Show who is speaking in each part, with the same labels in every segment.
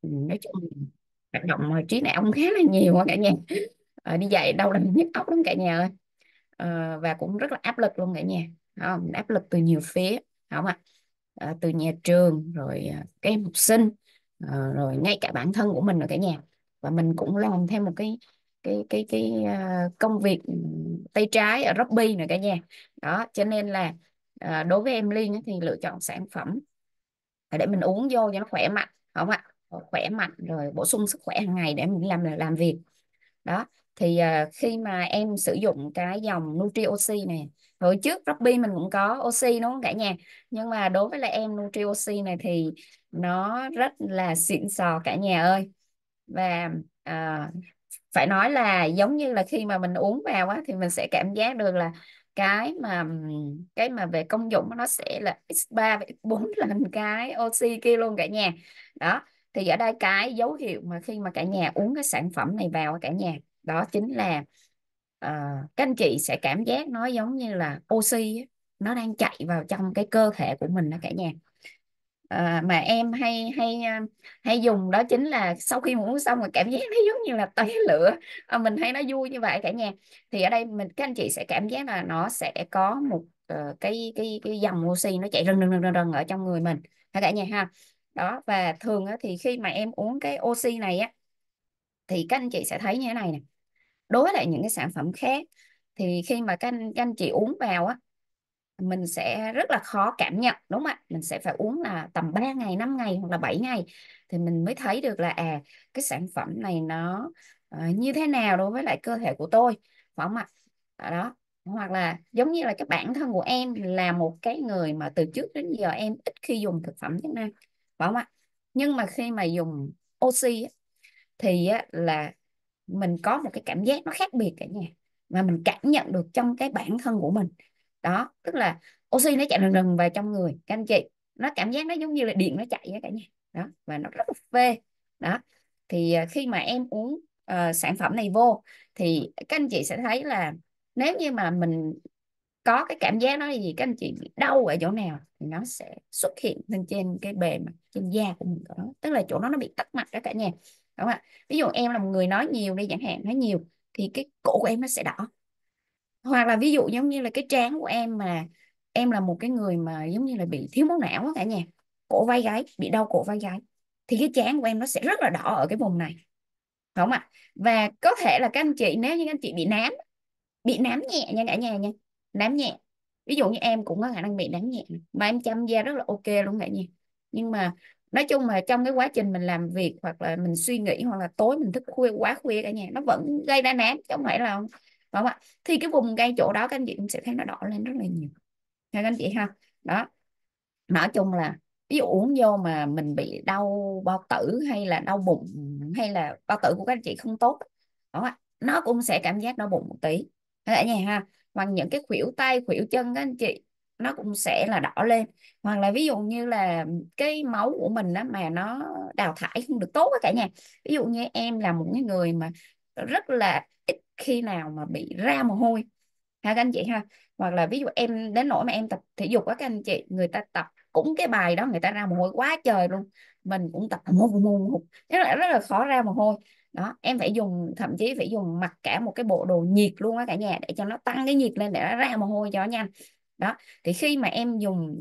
Speaker 1: nói chung hoạt động trí não cũng khá là nhiều á cả nhà. Đi dạy đau đầu nhức óc lắm cả nhà ơi. Và cũng rất là áp lực luôn cả nhà. Không? Áp lực từ nhiều phía, không ạ? Từ nhà trường rồi các em học sinh, rồi ngay cả bản thân của mình nữa cả nhà. Và mình cũng làm thêm một công việc tay trái ở Shopee nữa cả nhà. Đó cho nên là đối với em Liên á, thì lựa chọn sản phẩm để mình uống vô cho nó khỏe mạnh, không ạ? Khỏe mạnh rồi bổ sung sức khỏe hàng ngày để mình làm việc. Đó thì khi mà em sử dụng cái dòng Nutri Oxy này, hồi trước Shopee mình cũng có oxy đúng không cả nhà, nhưng mà đối với lại em Nutri Oxy này thì nó rất là xịn sò cả nhà ơi. Và à, phải nói là giống như là khi mà mình uống vào á thì mình sẽ cảm giác được là cái mà về công dụng nó sẽ là x3 x4 lần cái oxy kia luôn cả nhà. Đó thì ở đây cái dấu hiệu mà khi mà cả nhà uống cái sản phẩm này vào á cả nhà, đó chính là các anh chị sẽ cảm giác nó giống như là oxy á, nó đang chạy vào trong cái cơ thể của mình đó cả nhà. Mà em hay hay hay dùng đó chính là sau khi mà uống xong rồi cảm giác nó giống như là tóe lửa. Mình thấy nó vui như vậy cả nhà. Thì ở đây các anh chị sẽ cảm giác là nó sẽ có một cái dòng oxy nó chạy rần ở trong người mình ha cả nhà ha. Đó và thường á, thì khi mà em uống cái oxy này á thì các anh chị sẽ thấy như thế này nè. Đối với lại những cái sản phẩm khác thì khi mà các anh chị uống vào á, mình sẽ rất là khó cảm nhận đúng không ạ? Mình sẽ phải uống là tầm 3 ngày 5 ngày hoặc là 7 ngày thì mình mới thấy được là cái sản phẩm này nó như thế nào đối với lại cơ thể của tôi, phải không ạ? Đó, hoặc là giống như là cái bản thân của em là một cái người mà từ trước đến giờ em ít khi dùng thực phẩm chức năng, phải không ạ? Nhưng mà khi mà dùng oxy á, thì á, là mình có một cái cảm giác nó khác biệt cả nhà, mà mình cảm nhận được trong cái bản thân của mình. Đó tức là oxy nó chạy rần vào trong người các anh chị, nó cảm giác nó giống như là điện nó chạy á cả nhà. Đó và nó rất là phê. Đó thì khi mà em uống sản phẩm này vô thì các anh chị sẽ thấy là nếu như mà mình có cái cảm giác đó là gì, các anh chị bị đau ở chỗ nào thì nó sẽ xuất hiện lên trên cái bề mặt trên da của mình đó, tức là chỗ đó nó bị tắc mạch đó cả nhà, đúng không ạ? Ví dụ em là một người nói nhiều đi chẳng hạn, nói nhiều thì cái cổ của em nó sẽ đỏ. Hoặc là ví dụ giống như là cái trán của em mà em là một cái người mà giống như là bị thiếu máu não á cả nhà, cổ vai gáy, bị đau cổ vai gáy, thì cái trán của em nó sẽ rất là đỏ ở cái vùng này, đúng không ạ? Và có thể là các anh chị, nếu như các anh chị bị nám nhẹ nha cả nhà nha, nám nhẹ, ví dụ như em cũng có khả năng bị nám nhẹ mà em chăm da rất là ok luôn cả nhà. Nhưng mà nói chung là trong cái quá trình mình làm việc hoặc là mình suy nghĩ hoặc là tối mình thức khuya quá khuya cả nhà, nó vẫn gây ra nám chứ không phải là không, phải không ạ? Thì cái vùng ngay chỗ đó các anh chị cũng sẽ thấy nó đỏ lên rất là nhiều ha các anh chị ha. Đó nói chung là ví dụ uống vô mà mình bị đau bao tử hay là đau bụng hay là bao tử của các anh chị không tốt, đúng không ạ? Nó cũng sẽ cảm giác đau bụng một tí cả nhà ha. Hoặc những cái khuỷu tay khuỷu chân các anh chị, nó cũng sẽ là đỏ lên. Hoặc là ví dụ như là cái máu của mình đó mà nó đào thải không được tốt á cả nhà. Ví dụ như em là một cái người mà rất là ít khi nào mà bị ra mồ hôi ha các anh chị ha. Hoặc là ví dụ em đến nỗi mà em tập thể dục á các anh chị, người ta tập cũng cái bài đó người ta ra mồ hôi quá trời luôn, mình cũng tập mồ hôi rất là khó ra mồ hôi. Đó em phải dùng, thậm chí phải dùng mặc cả một cái bộ đồ nhiệt luôn á cả nhà để cho nó tăng cái nhiệt lên để nó ra mồ hôi cho nó nhanh. Đó thì khi mà em dùng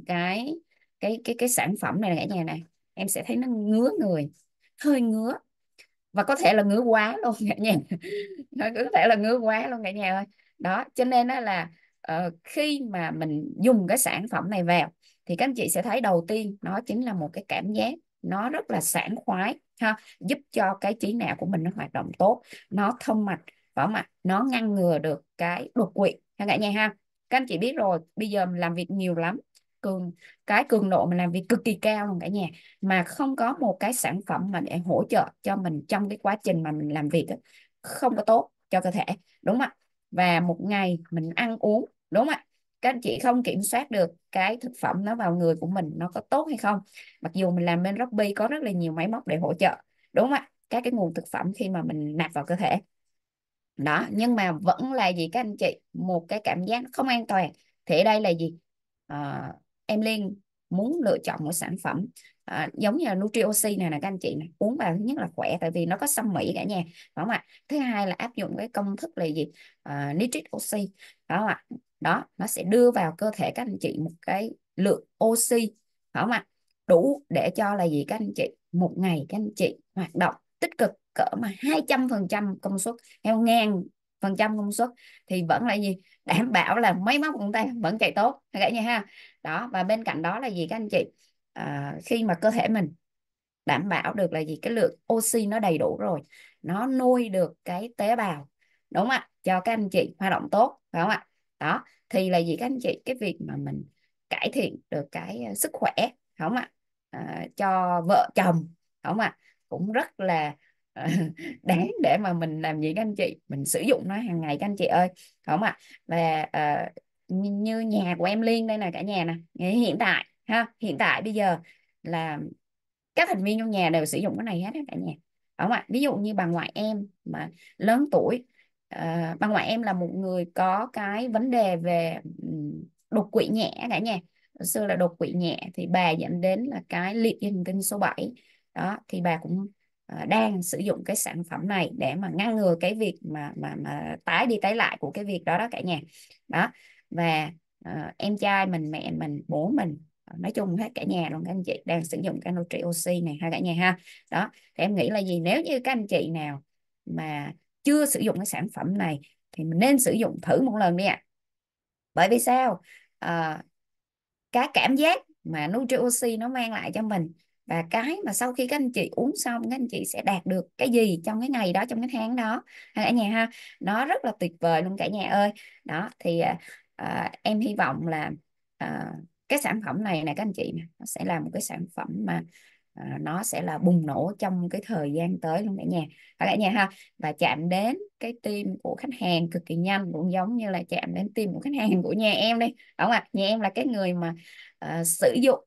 Speaker 1: cái sản phẩm này cả nhà này, em sẽ thấy nó ngứa người, hơi ngứa, và có thể là ngứa quá luôn cả nhà. Nó có thể là ngứa quá luôn cả nhà ơi. Đó cho nên đó là khi mà mình dùng cái sản phẩm này vào thì các anh chị sẽ thấy đầu tiên nó chính là một cái cảm giác nó rất là sảng khoái ha, giúp cho cái trí não của mình nó hoạt động tốt, nó thông mạch, phải không ạ? Nó ngăn ngừa được cái đột quỵ ha cả nhà ha. Các anh chị biết rồi, bây giờ mình làm việc nhiều lắm, cường cái cường độ mình làm việc cực kỳ cao luôn cả nhà, mà không có một cái sản phẩm mà để hỗ trợ cho mình trong cái quá trình mà mình làm việc đó, không có tốt cho cơ thể, đúng không ạ? Và một ngày mình ăn uống, đúng không ạ, các anh chị không kiểm soát được cái thực phẩm nó vào người của mình nó có tốt hay không. Mặc dù mình làm bên Shopee có rất là nhiều máy móc để hỗ trợ, đúng không ạ, các cái nguồn thực phẩm khi mà mình nạp vào cơ thể. Đó nhưng mà vẫn là gì các anh chị, một cái cảm giác không an toàn. Thì ở đây là gì? Ờ, em Liên muốn lựa chọn một sản phẩm giống như là Nutri Oxy này nè các anh chị này, uống vào thứ nhất là khỏe tại vì nó có xăm Mỹ cả nhà, phải không ạ? Thứ hai là áp dụng cái công thức là gì, nitric oxy, phải không ạ? Đó, nó sẽ đưa vào cơ thể các anh chị một cái lượng oxy, phải không ạ? Đủ để cho là gì các anh chị, một ngày các anh chị hoạt động tích cực cỡ mà 200% công suất hay 1000% công suất thì vẫn là gì, đảm bảo là máy móc của chúng ta vẫn chạy tốt cả nhà ha. Đó, và bên cạnh đó là gì các anh chị, khi mà cơ thể mình đảm bảo được là gì, cái lượng oxy nó đầy đủ rồi, nó nuôi được cái tế bào, đúng không ạ, cho các anh chị hoạt động tốt, phải không ạ? Đó, thì là gì các anh chị, cái việc mà mình cải thiện được cái sức khỏe, phải không ạ, cho vợ chồng, phải không ạ, cũng rất là đáng để mà mình làm gì các anh chị, mình sử dụng nó hàng ngày các anh chị ơi, phải không ạ? Và như nhà của em Liên đây nè cả nhà nè, hiện tại ha, hiện tại bây giờ là các thành viên trong nhà đều sử dụng cái này hết á cả nhà, đúng không ạ? Ví dụ như bà ngoại em mà lớn tuổi, bà ngoại em là một người có cái vấn đề về đột quỵ nhẹ cả nhà, hồi xưa là đột quỵ nhẹ thì bà dẫn đến là cái liệt dây thần kinh số 7. Đó thì bà cũng đang sử dụng cái sản phẩm này để mà ngăn ngừa cái việc mà tái đi tái lại của cái việc đó đó cả nhà. Đó, và em trai mình, mẹ mình, bố mình, nói chung hết cả nhà luôn các anh chị đang sử dụng cái Nutri Oxy này ha cả nhà ha. Đó thì em nghĩ là gì, nếu như các anh chị nào mà chưa sử dụng cái sản phẩm này thì mình nên sử dụng thử một lần đi ạ. Bởi vì sao, à, cái cảm giác mà Nutri Oxy nó mang lại cho mình, và cái mà sau khi các anh chị uống xong các anh chị sẽ đạt được cái gì trong cái ngày đó, trong cái tháng đó ha cả nhà ha, nó rất là tuyệt vời luôn cả nhà ơi. Đó thì em hy vọng là à, cái sản phẩm này này các anh chị nè, nó sẽ là một cái sản phẩm mà nó sẽ là bùng nổ trong cái thời gian tới luôn cả nhà ha, và chạm đến cái tim của khách hàng cực kỳ nhanh, cũng giống như là chạm đến tim của khách hàng của nhà em đi, đúng không ạ? Nhà em là cái người mà sử dụng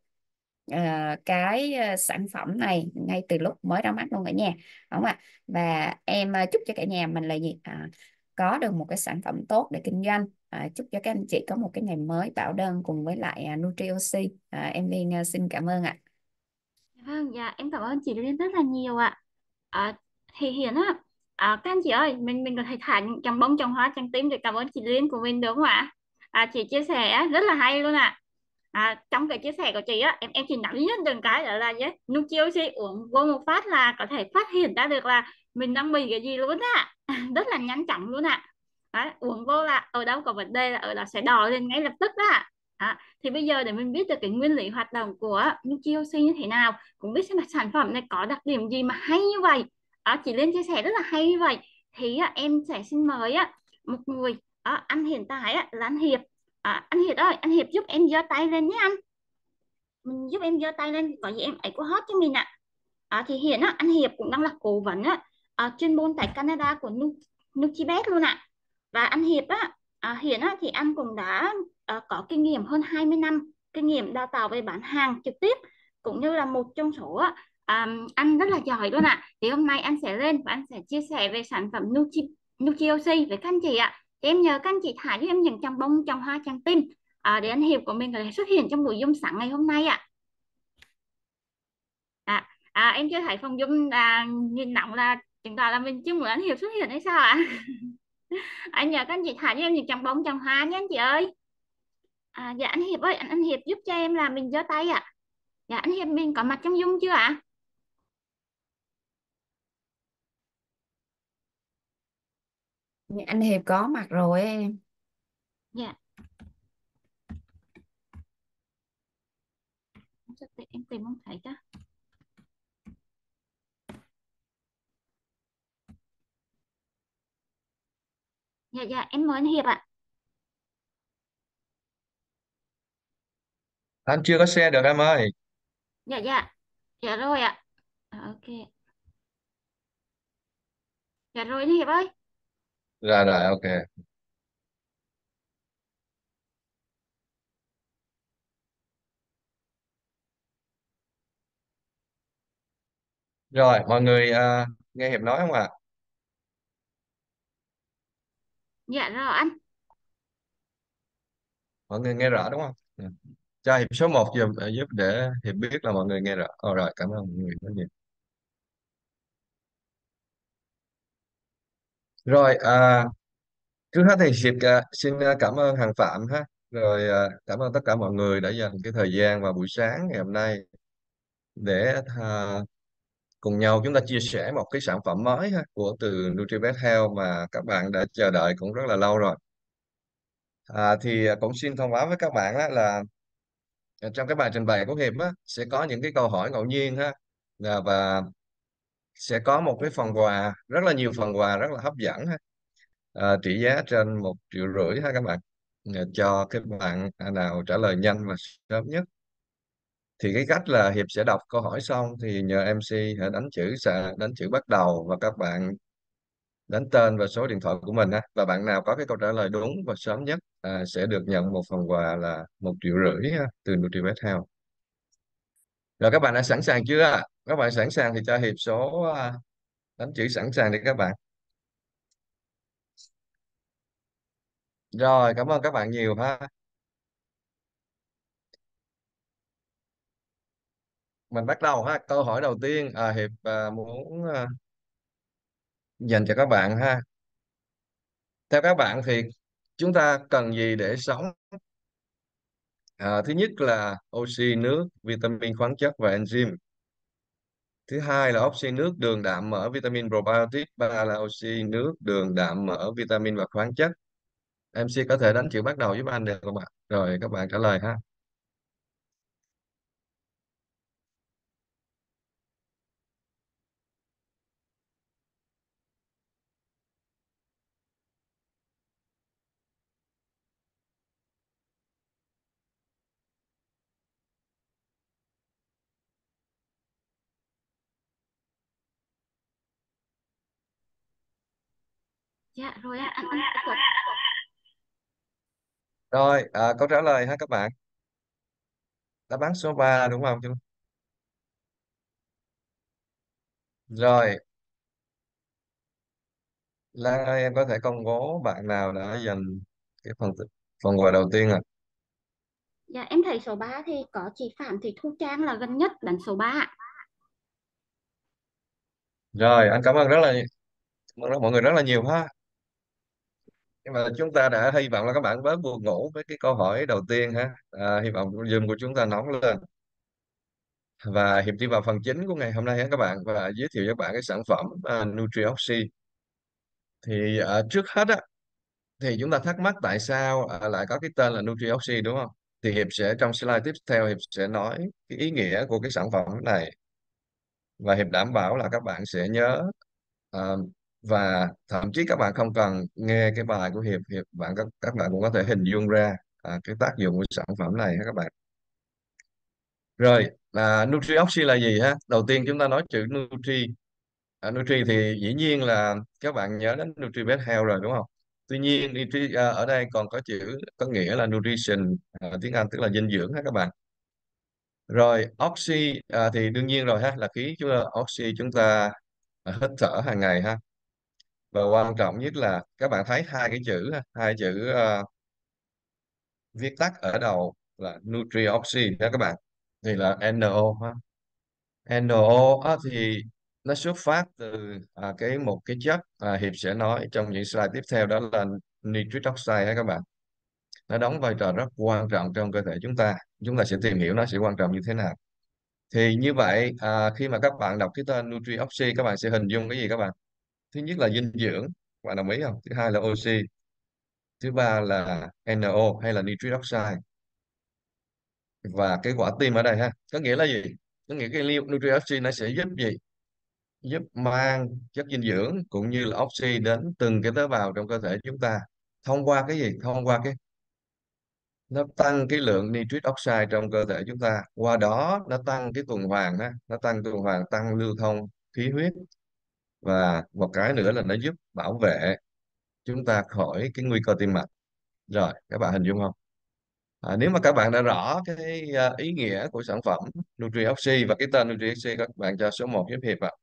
Speaker 1: cái sản phẩm này ngay từ lúc mới ra mắt luôn cả nhà, đúng không ạ? Và em chúc cho cả nhà mình là gì, có được một cái sản phẩm tốt để kinh doanh. Chúc cho các anh chị có một cái ngày mới bảo đơn cùng với lại Nutri Oxy. Em Liên xin cảm ơn ạ.
Speaker 2: Vâng, dạ em cảm ơn chị Liên rất là nhiều ạ. À, thì hiện á, các anh chị ơi, mình có thể thả những trồng bông, trồng hoa, trồng tim để cảm ơn chị Liên của mình đúng không ạ? Chị chia sẻ rất là hay luôn ạ. Trong cái chia sẻ của chị á, em chỉ nắm nhất từng cái đó là nhé, Nutriosi uống vô một phát là có thể phát hiện ra được là mình đang bị cái gì luôn á, rất là nhanh chóng luôn ạ. Đấy, uống vô là ở đâu có vấn đề là ở đó sẽ đỏ lên ngay lập tức đó ạ. Thì bây giờ để mình biết được cái nguyên lý hoạt động của Nutriosi như thế nào, cũng biết xem là sản phẩm này có đặc điểm gì mà hay như vậy, chị Liên chia sẻ rất là hay như vậy, thì em sẽ xin mời một người, anh hiện tại là anh Hiệp. Anh Hiệp ơi, anh Hiệp giúp em giơ tay lên nhé anh. Mình giúp em giơ tay lên, có gì em ấy có hot cho mình ạ. Thì hiện anh Hiệp cũng đang là cố vấn chuyên môn tại Canada của Nutribet luôn ạ. Và anh Hiệp hiện thì anh cũng đã có kinh nghiệm hơn 20 năm kinh nghiệm đào tạo về bán hàng trực tiếp, cũng như là một trong số anh rất là giỏi luôn ạ. Thì hôm nay anh sẽ lên và anh sẽ chia sẻ về sản phẩm Nutriosi với các anh chị ạ. Thì em nhờ các anh chị thả cho em những chàng bông, chàng hoa, chàng tim để anh Hiệp của mình có thể xuất hiện trong buổi Zoom sáng ngày hôm nay ạ. Em chưa thấy phòng Zoom nhìn nóng là chứng tỏ là mình chưa muốn anh Hiệp xuất hiện hay sao ạ? Anh nhờ các anh chị thả cho em những chàng bông, chàng hoa nhé anh chị ơi. Dạ anh Hiệp ơi, anh Hiệp giúp cho em là mình giơ tay ạ. Dạ anh Hiệp mình có mặt trong Zoom chưa ạ?
Speaker 1: Anh Hiệp có mặt rồi em.
Speaker 2: Dạ, em tìm không thấy chứ. Dạ dạ em mời anh Hiệp ạ.
Speaker 3: Anh chưa có xe được em ơi.
Speaker 2: Dạ dạ, dạ rồi ạ. Ok, dạ rồi anh Hiệp ơi.
Speaker 3: Rồi rồi, ok. Rồi mọi người nghe Hiệp nói không ạ?
Speaker 2: Dạ rồi anh.
Speaker 3: Mọi người nghe rõ đúng không? Ừ. cho Hiệp số 1 giùm, giúp để Hiệp biết là mọi người nghe rõ. Rồi, cảm ơn mọi người rất nhiều. Rồi, trước hết thì Hiệp xin cảm ơn Hằng Phạm ha. Rồi cảm ơn tất cả mọi người đã dành cái thời gian vào buổi sáng ngày hôm nay để cùng nhau chúng ta chia sẻ một cái sản phẩm mới ha, của từ NutriBet Health mà các bạn đã chờ đợi cũng rất là lâu rồi. Thì cũng xin thông báo với các bạn á, là trong cái bài trình bày của Hiệp á, sẽ có những cái câu hỏi ngẫu nhiên ha. Và sẽ có một cái phần quà, rất là nhiều phần quà rất là hấp dẫn ha. Trị giá trên 1,5 triệu ha các bạn. Cho các bạn nào trả lời nhanh và sớm nhất. Thì cái cách là Hiệp sẽ đọc câu hỏi xong thì nhờ MC hãy đánh chữ bắt đầu, và các bạn đánh tên và số điện thoại của mình ha. Và bạn nào có cái câu trả lời đúng và sớm nhất sẽ được nhận một phần quà là 1,5 triệu ha, từ NutriBet Health. Rồi các bạn đã sẵn sàng chưa? Các bạn sẵn sàng thì cho Hiệp số đánh chữ sẵn sàng đi các bạn. Rồi, cảm ơn các bạn nhiều ha. Mình bắt đầu ha. Câu hỏi đầu tiên Hiệp muốn dành cho các bạn ha. Theo các bạn thì chúng ta cần gì để sống? Thứ nhất là oxy, nước, vitamin, khoáng chất và enzyme. Thứ hai là oxy, nước, đường, đạm, mỡ, vitamin, probiotic. Ba là oxy, nước, đường, đạm, mỡ, vitamin và khoáng chất. MC có thể đánh chữ bắt đầu giúp anh được không ạ? Rồi các bạn trả lời ha.
Speaker 2: Dạ rồi ạ, anh tiếp tục.
Speaker 3: Rồi, câu trả lời ha các bạn. Đáp án số 3 đúng không? Rồi, Lan ơi, em có thể công bố bạn nào đã giành cái phần quà đầu tiên à?
Speaker 2: Dạ em thấy số 3 thì có chị Phạm Thị Thu Trang là gần nhất, đánh số 3 ạ.
Speaker 3: Rồi, anh cảm ơn mọi người rất là nhiều ha. Nhưng mà chúng ta đã hy vọng là các bạn bớt buồn ngủ với cái câu hỏi đầu tiên ha. Hy vọng Zoom của chúng ta nóng lên. Và Hiệp đi vào phần chính của ngày hôm nay ha các bạn, và giới thiệu cho các bạn cái sản phẩm NutriOxy. Thì trước hết á, thì chúng ta thắc mắc tại sao lại có cái tên là NutriOxy đúng không? Thì Hiệp sẽ trong slide tiếp theo Hiệp sẽ nói cái ý nghĩa của cái sản phẩm này, và Hiệp đảm bảo là các bạn sẽ nhớ. Ờ, và thậm chí các bạn không cần nghe cái bài của các bạn cũng có thể hình dung ra cái tác dụng của sản phẩm này ha các bạn. Rồi, NutriOxy là gì ha? Đầu tiên chúng ta nói chữ Nutri. Nutri thì dĩ nhiên là các bạn nhớ đến NutriBet Health rồi đúng không? Tuy nhiên ở đây còn có chữ có nghĩa là nutrition, tiếng Anh tức là dinh dưỡng ha các bạn. Rồi oxy thì đương nhiên rồi ha, là khí oxy chúng ta hít thở hàng ngày ha. Và quan trọng nhất là các bạn thấy hai chữ viết tắt ở đầu là nutrioxy đó các bạn, thì là NO ha. NO thì nó xuất phát từ một cái chất Hiệp sẽ nói trong những slide tiếp theo, đó là nitric oxide ha các bạn. Nó đóng vai trò rất quan trọng trong cơ thể chúng ta sẽ tìm hiểu nó sẽ quan trọng như thế nào. Thì như vậy khi mà các bạn đọc cái tên nutrioxy, các bạn sẽ hình dung cái gì các bạn? Thứ nhất là dinh dưỡng, các bạn đồng ý không? Thứ hai là oxy, thứ ba là NO hay là nitric oxide. Và cái quả tim ở đây ha, có nghĩa là gì? Có nghĩa cái liều nutrioxide nó sẽ giúp gì? Giúp mang chất dinh dưỡng cũng như là oxy đến từng cái tế bào trong cơ thể chúng ta, thông qua cái gì? Thông qua cái nó tăng cái lượng nitric oxide trong cơ thể chúng ta, qua đó nó tăng cái tuần hoàn ha, nó tăng tuần hoàn, tăng lưu thông khí huyết. Và một cái nữa là nó giúp bảo vệ chúng ta khỏi cái nguy cơ tim mạch. Rồi các bạn hình dung không? Nếu mà các bạn đã rõ cái ý nghĩa của sản phẩm NutriOxy và cái tên NutriOxy, các bạn cho số 1 giúp Hiệp ạ.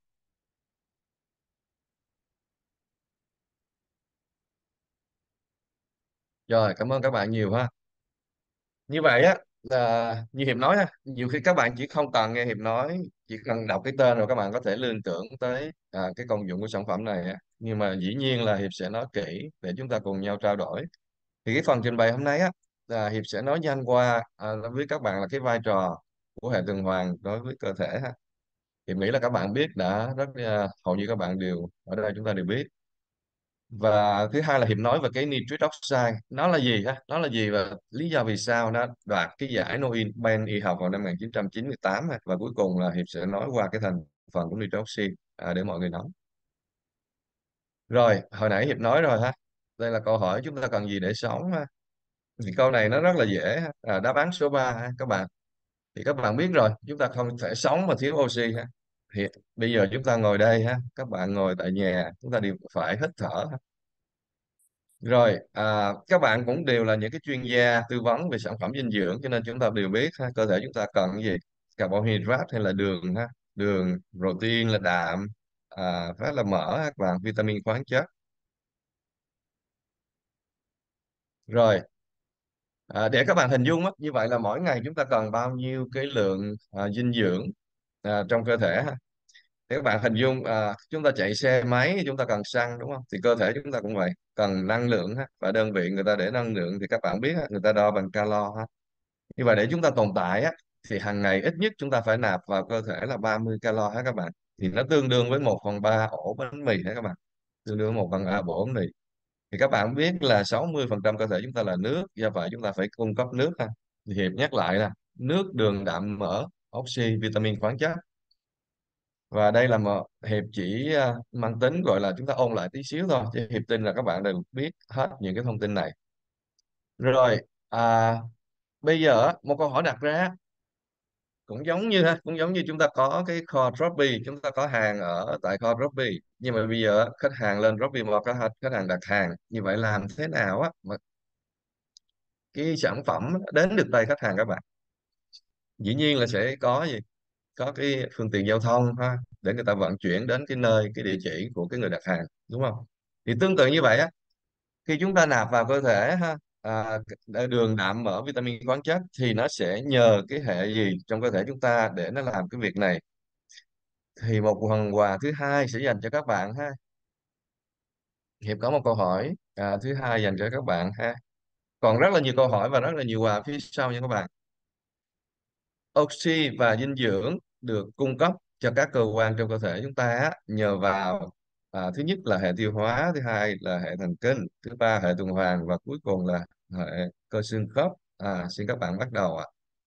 Speaker 3: Rồi, cảm ơn các bạn nhiều ha. Như vậy á, Như Hiệp nói á, nhiều khi các bạn chỉ không cần nghe Hiệp nói, chỉ cần đọc cái tên rồi các bạn có thể liên tưởng tới cái công dụng của sản phẩm này á. Nhưng mà dĩ nhiên là Hiệp sẽ nói kỹ để chúng ta cùng nhau trao đổi. Thì cái phần trình bày hôm nay á, Hiệp sẽ nói nhanh qua với các bạn là cái vai trò của hệ tuần hoàn đối với cơ thể ha. Hiệp nghĩ là các bạn biết đã rất hầu như các bạn đều ở đây chúng ta đều biết. Và thứ hai là Hiệp nói về cái nitric oxide, nó là gì ha, nó là gì và lý do vì sao nó đoạt cái giải Nobel y học vào năm 1998 ha. Và cuối cùng là Hiệp sẽ nói qua cái thành phần của nitric oxide để mọi người nắm. Rồi hồi nãy Hiệp nói rồi ha, đây là câu hỏi chúng ta cần gì để sống ha. Thì câu này nó rất là dễ ha. Đáp án số 3 ha, các bạn. Thì các bạn biết rồi, chúng ta không thể sống mà thiếu oxy ha. Thì bây giờ chúng ta ngồi đây ha, các bạn ngồi tại nhà chúng ta đều phải hít thở ha. Rồi, các bạn cũng đều là những cái chuyên gia tư vấn về sản phẩm dinh dưỡng, cho nên chúng ta đều biết ha, cơ thể chúng ta cần cái gì, carbohydrate hay là đường ha, đường, protein là đạm, fat là mỡ ha, và vitamin khoáng chất. Rồi, để các bạn hình dung á, như vậy là mỗi ngày chúng ta cần bao nhiêu cái lượng dinh dưỡng trong cơ thể ha. Thì các bạn hình dung chúng ta chạy xe máy chúng ta cần xăng đúng không? Thì cơ thể chúng ta cũng vậy, cần năng lượng ha. Và đơn vị người ta để năng lượng thì các bạn biết ha, người ta đo bằng calo ha. Như vậy để chúng ta tồn tại á, thì hàng ngày ít nhất chúng ta phải nạp vào cơ thể là 30 calo ha các bạn. Thì nó tương đương với 1/3 ổ bánh mì ha các bạn. Tương đương với 1/3 ổ bánh mì. Thì các bạn biết là 60% cơ thể chúng ta là nước, do vậy chúng ta phải cung cấp nước ha. Thì Hiệp nhắc lại là nước, đường, đạm, mỡ, oxy, vitamin, khoáng chất. Và đây là một Hiệp chỉ mang tính gọi là chúng ta ôn lại tí xíu thôi, chứ Hiệp tin là các bạn đều biết hết những cái thông tin này. Rồi, bây giờ á, một câu hỏi đặt ra cũng giống như chúng ta có cái kho Shopee, chúng ta có hàng ở tại kho Shopee, nhưng mà bây giờ á, khách hàng lên Shopee mà có khách hàng đặt hàng, như vậy làm thế nào á mà cái sản phẩm đến được tay khách hàng các bạn? Dĩ nhiên là sẽ có gì, có cái phương tiện giao thông ha, để người ta vận chuyển đến cái nơi, cái địa chỉ của cái người đặt hàng, đúng không? Thì tương tự như vậy á, khi chúng ta nạp vào cơ thể ha, đường, đạm, mỡ, vitamin, khoáng chất, thì nó sẽ nhờ cái hệ gì trong cơ thể chúng ta để nó làm cái việc này. Thì một phần quà thứ hai sẽ dành cho các bạn ha. Hiệp có một câu hỏi thứ hai dành cho các bạn ha. Còn rất là nhiều câu hỏi và rất là nhiều quà phía sau nha các bạn. Oxy và dinh dưỡng được cung cấp cho các cơ quan trong cơ thể chúng ta á, nhờ vào thứ nhất là hệ tiêu hóa, thứ hai là hệ thần kinh, thứ ba hệ tuần hoàn, và cuối cùng là hệ cơ xương khớp. Xin các bạn bắt đầu ạ.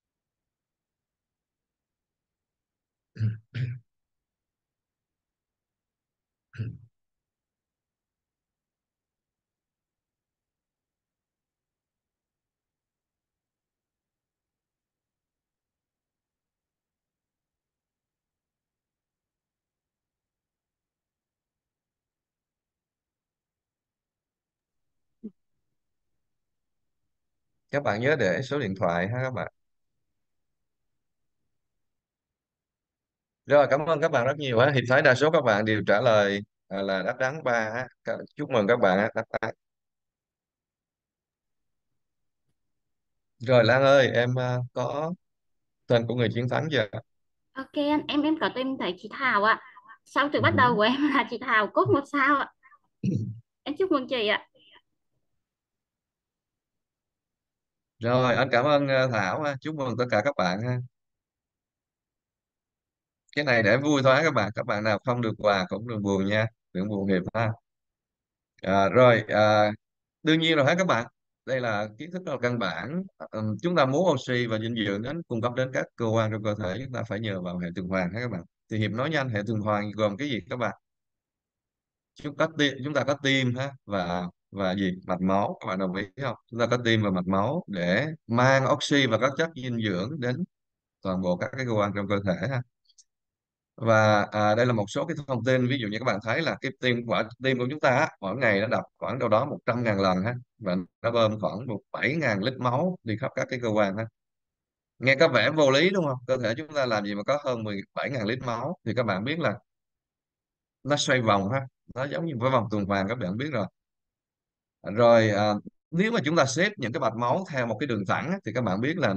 Speaker 3: Các bạn nhớ để số điện thoại ha các bạn. Rồi, cảm ơn các bạn rất nhiều ha. Thì thấy đa số các bạn đều trả lời là đáp án ba ha. Chúc mừng các bạn ha. Đáp án. Rồi Lan ơi, em có tên của người chiến thắng chưa?
Speaker 2: Ok anh, em có tên thấy chị Thảo ạ. Sau từ
Speaker 3: Ừ.
Speaker 2: bắt đầu của em là chị Thảo cốt 1 sao ạ. Em chúc mừng chị ạ.
Speaker 3: Rồi, anh cảm ơn Thảo ha. Chúc mừng tất cả các bạn ha. Cái này để vui thôi các bạn. Các bạn nào không được quà cũng đừng buồn nha. Đừng buồn Hiệp ha. Rồi, đương nhiên rồi hả các bạn. Đây là kiến thức rất là căn bản. Chúng ta muốn oxy và dinh dưỡng đến cung cấp đến các cơ quan trong cơ thể, chúng ta phải nhờ vào hệ tuần hoàn ha các bạn. Thì Hiệp nói nhanh, hệ tuần hoàn gồm cái gì các bạn? Chúng ta có tim ha, và gì, mạch máu, các bạn đồng ý không? Chúng ta có tim và mạch máu để mang oxy và các chất dinh dưỡng đến toàn bộ các cái cơ quan trong cơ thể ha. Và đây là một số cái thông tin, ví dụ như các bạn thấy là cái tim của chúng ta á, mỗi ngày nó đập khoảng đâu đó 100.000 lần ha, và nó bơm khoảng 7.000 lít máu đi khắp các cái cơ quan ha. Nghe có vẻ vô lý đúng không? Cơ thể chúng ta làm gì mà có hơn 17.000 lít máu? Thì các bạn biết là nó xoay vòng ha, nó giống như cái vòng tuần hoàn, các bạn biết rồi. Rồi nếu mà chúng ta xếp những cái mạch máu theo một cái đường thẳng á, thì các bạn biết là nó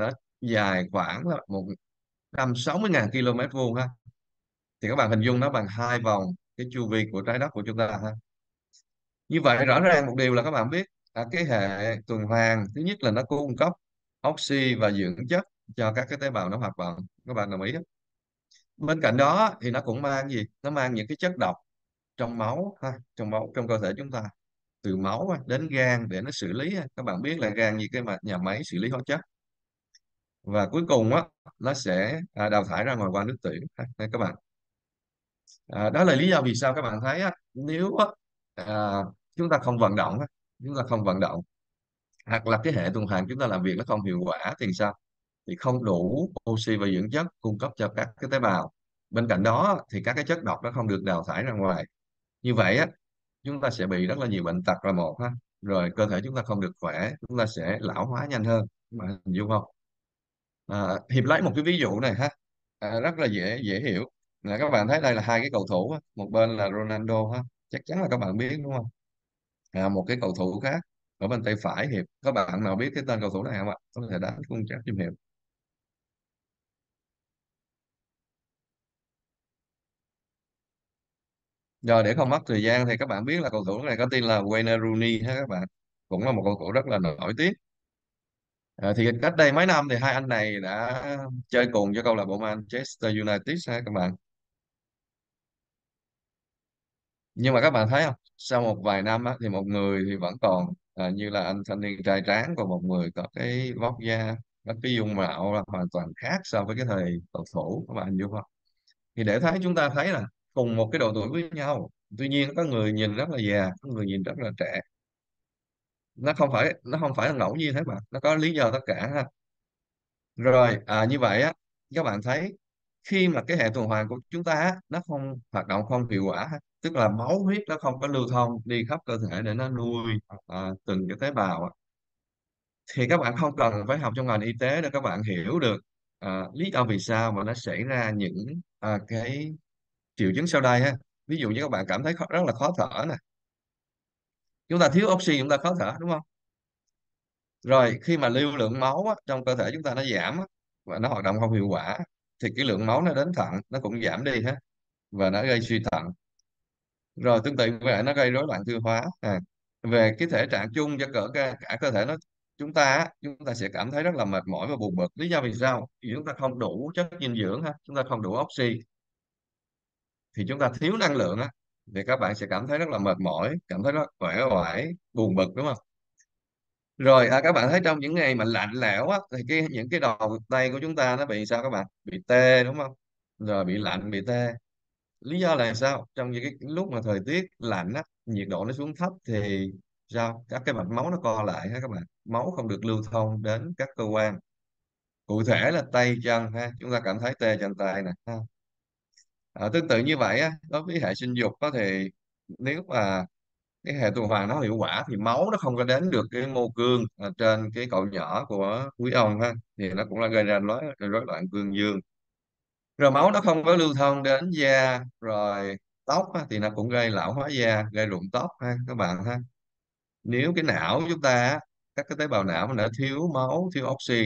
Speaker 3: dài khoảng là 160.000 km vuông ha. Thì các bạn hình dung nó bằng 2 vòng cái chu vi của trái đất của chúng ta ha. Như vậy rõ ràng một điều là các bạn biết, cái hệ tuần hoàn thứ nhất là nó cung cấp oxy và dưỡng chất cho các cái tế bào nó hoạt động, các bạn đồng ý không? Bên cạnh đó thì nó cũng mang gì, nó mang những cái chất độc trong máu ha, trong máu trong cơ thể chúng ta, từ máu đến gan để nó xử lý. Các bạn biết là gan như cái nhà máy xử lý hóa chất, và cuối cùng nó sẽ đào thải ra ngoài qua nước tiểu ha, các bạn. Đó là lý do vì sao các bạn thấy nếu à, chúng ta không vận động chúng ta không vận động, hoặc là cái hệ tuần hoàn chúng ta làm việc nó không hiệu quả thì sao? Thì không đủ oxy và dưỡng chất cung cấp cho các cái tế bào. Bên cạnh đó thì các cái chất độc nó không được đào thải ra ngoài. Như vậy chúng ta sẽ bị rất là nhiều bệnh tật là một ha. Rồi cơ thể chúng ta không được khỏe, chúng ta sẽ lão hóa nhanh hơn. Các bạn hình dung không? Hiệp lấy một cái ví dụ này ha, rất là dễ dễ hiểu. Các bạn thấy đây là hai cái cầu thủ một bên là Ronaldo ha, chắc chắn là các bạn biết đúng không? Một cái cầu thủ khác ở bên tay phải, Hiệp các bạn nào biết cái tên cầu thủ này không ạ? Có thể đánh cùng chắc giùm Hiệp. Rồi để không mất thời gian thì các bạn biết là cầu thủ này có tên là Wayne Rooney ha các bạn, cũng là một cầu thủ rất là nổi tiếng. Thì cách đây mấy năm thì hai anh này đã chơi cùng cho câu lạc bộ Manchester United ha các bạn. Nhưng mà các bạn thấy không, sau một vài năm thì một người thì vẫn còn như là anh thanh niên trai tráng, còn một người có cái vóc da, có cái dung mạo là hoàn toàn khác so với cái thời cầu thủ, các bạn hình dung không? Thì để thấy chúng ta thấy là cùng một cái độ tuổi với nhau, tuy nhiên có người nhìn rất là già, có người nhìn rất là trẻ. Nó không phải là ngẫu nhiên thế mà nó có lý do tất cả ha. Rồi như vậy các bạn thấy khi mà cái hệ tuần hoàn của chúng ta nó không hoạt động, không hiệu quả tức là máu huyết nó không có lưu thông đi khắp cơ thể để nó nuôi từng cái tế bào thì các bạn không cần phải học trong ngành y tế để các bạn hiểu được lý do vì sao mà nó xảy ra những cái triệu chứng sau đây ha. Ví dụ như các bạn cảm thấy rất là khó thở nè, chúng ta thiếu oxy chúng ta khó thở đúng không? Rồi khi mà lưu lượng máu trong cơ thể chúng ta nó giảm và nó hoạt động không hiệu quả thì cái lượng máu nó đến thận nó cũng giảm đi và nó gây suy thận. Rồi tương tự vậy nó gây rối loạn tiêu hóa. Về cái thể trạng chung cho cả cơ thể nó, chúng ta sẽ cảm thấy rất là mệt mỏi và buồn bực. Lý do vì sao? Vì chúng ta không đủ chất dinh dưỡng chúng ta không đủ oxy thì chúng ta thiếu năng lượng thì các bạn sẽ cảm thấy rất là mệt mỏi, cảm thấy rất uể oải, buồn bực đúng không? Rồi các bạn thấy trong những ngày mà lạnh lẽo thì những cái đầu tay của chúng ta nó bị sao các bạn? Bị tê đúng không? Rồi bị lạnh, bị tê. Lý do là sao? Trong những cái lúc mà thời tiết lạnh nhiệt độ nó xuống thấp thì sao? Các cái mạch máu nó co lại các bạn. Máu không được lưu thông đến các cơ quan. Cụ thể là tay chân chúng ta cảm thấy tê chân tay nè ha. Tương tự như vậy đối với hệ sinh dục thì nếu mà cái hệ tuần hoàn nó hiệu quả thì máu nó không có đến được cái mô cương trên cái cậu nhỏ của quý ông thì nó cũng là gây ra rối loạn cương dương. Rồi máu nó không có lưu thông đến da rồi tóc thì nó cũng gây lão hóa da, gây rụng tóc các bạn ha. Nếu cái não chúng ta các cái tế bào não mà nó thiếu máu, thiếu oxy,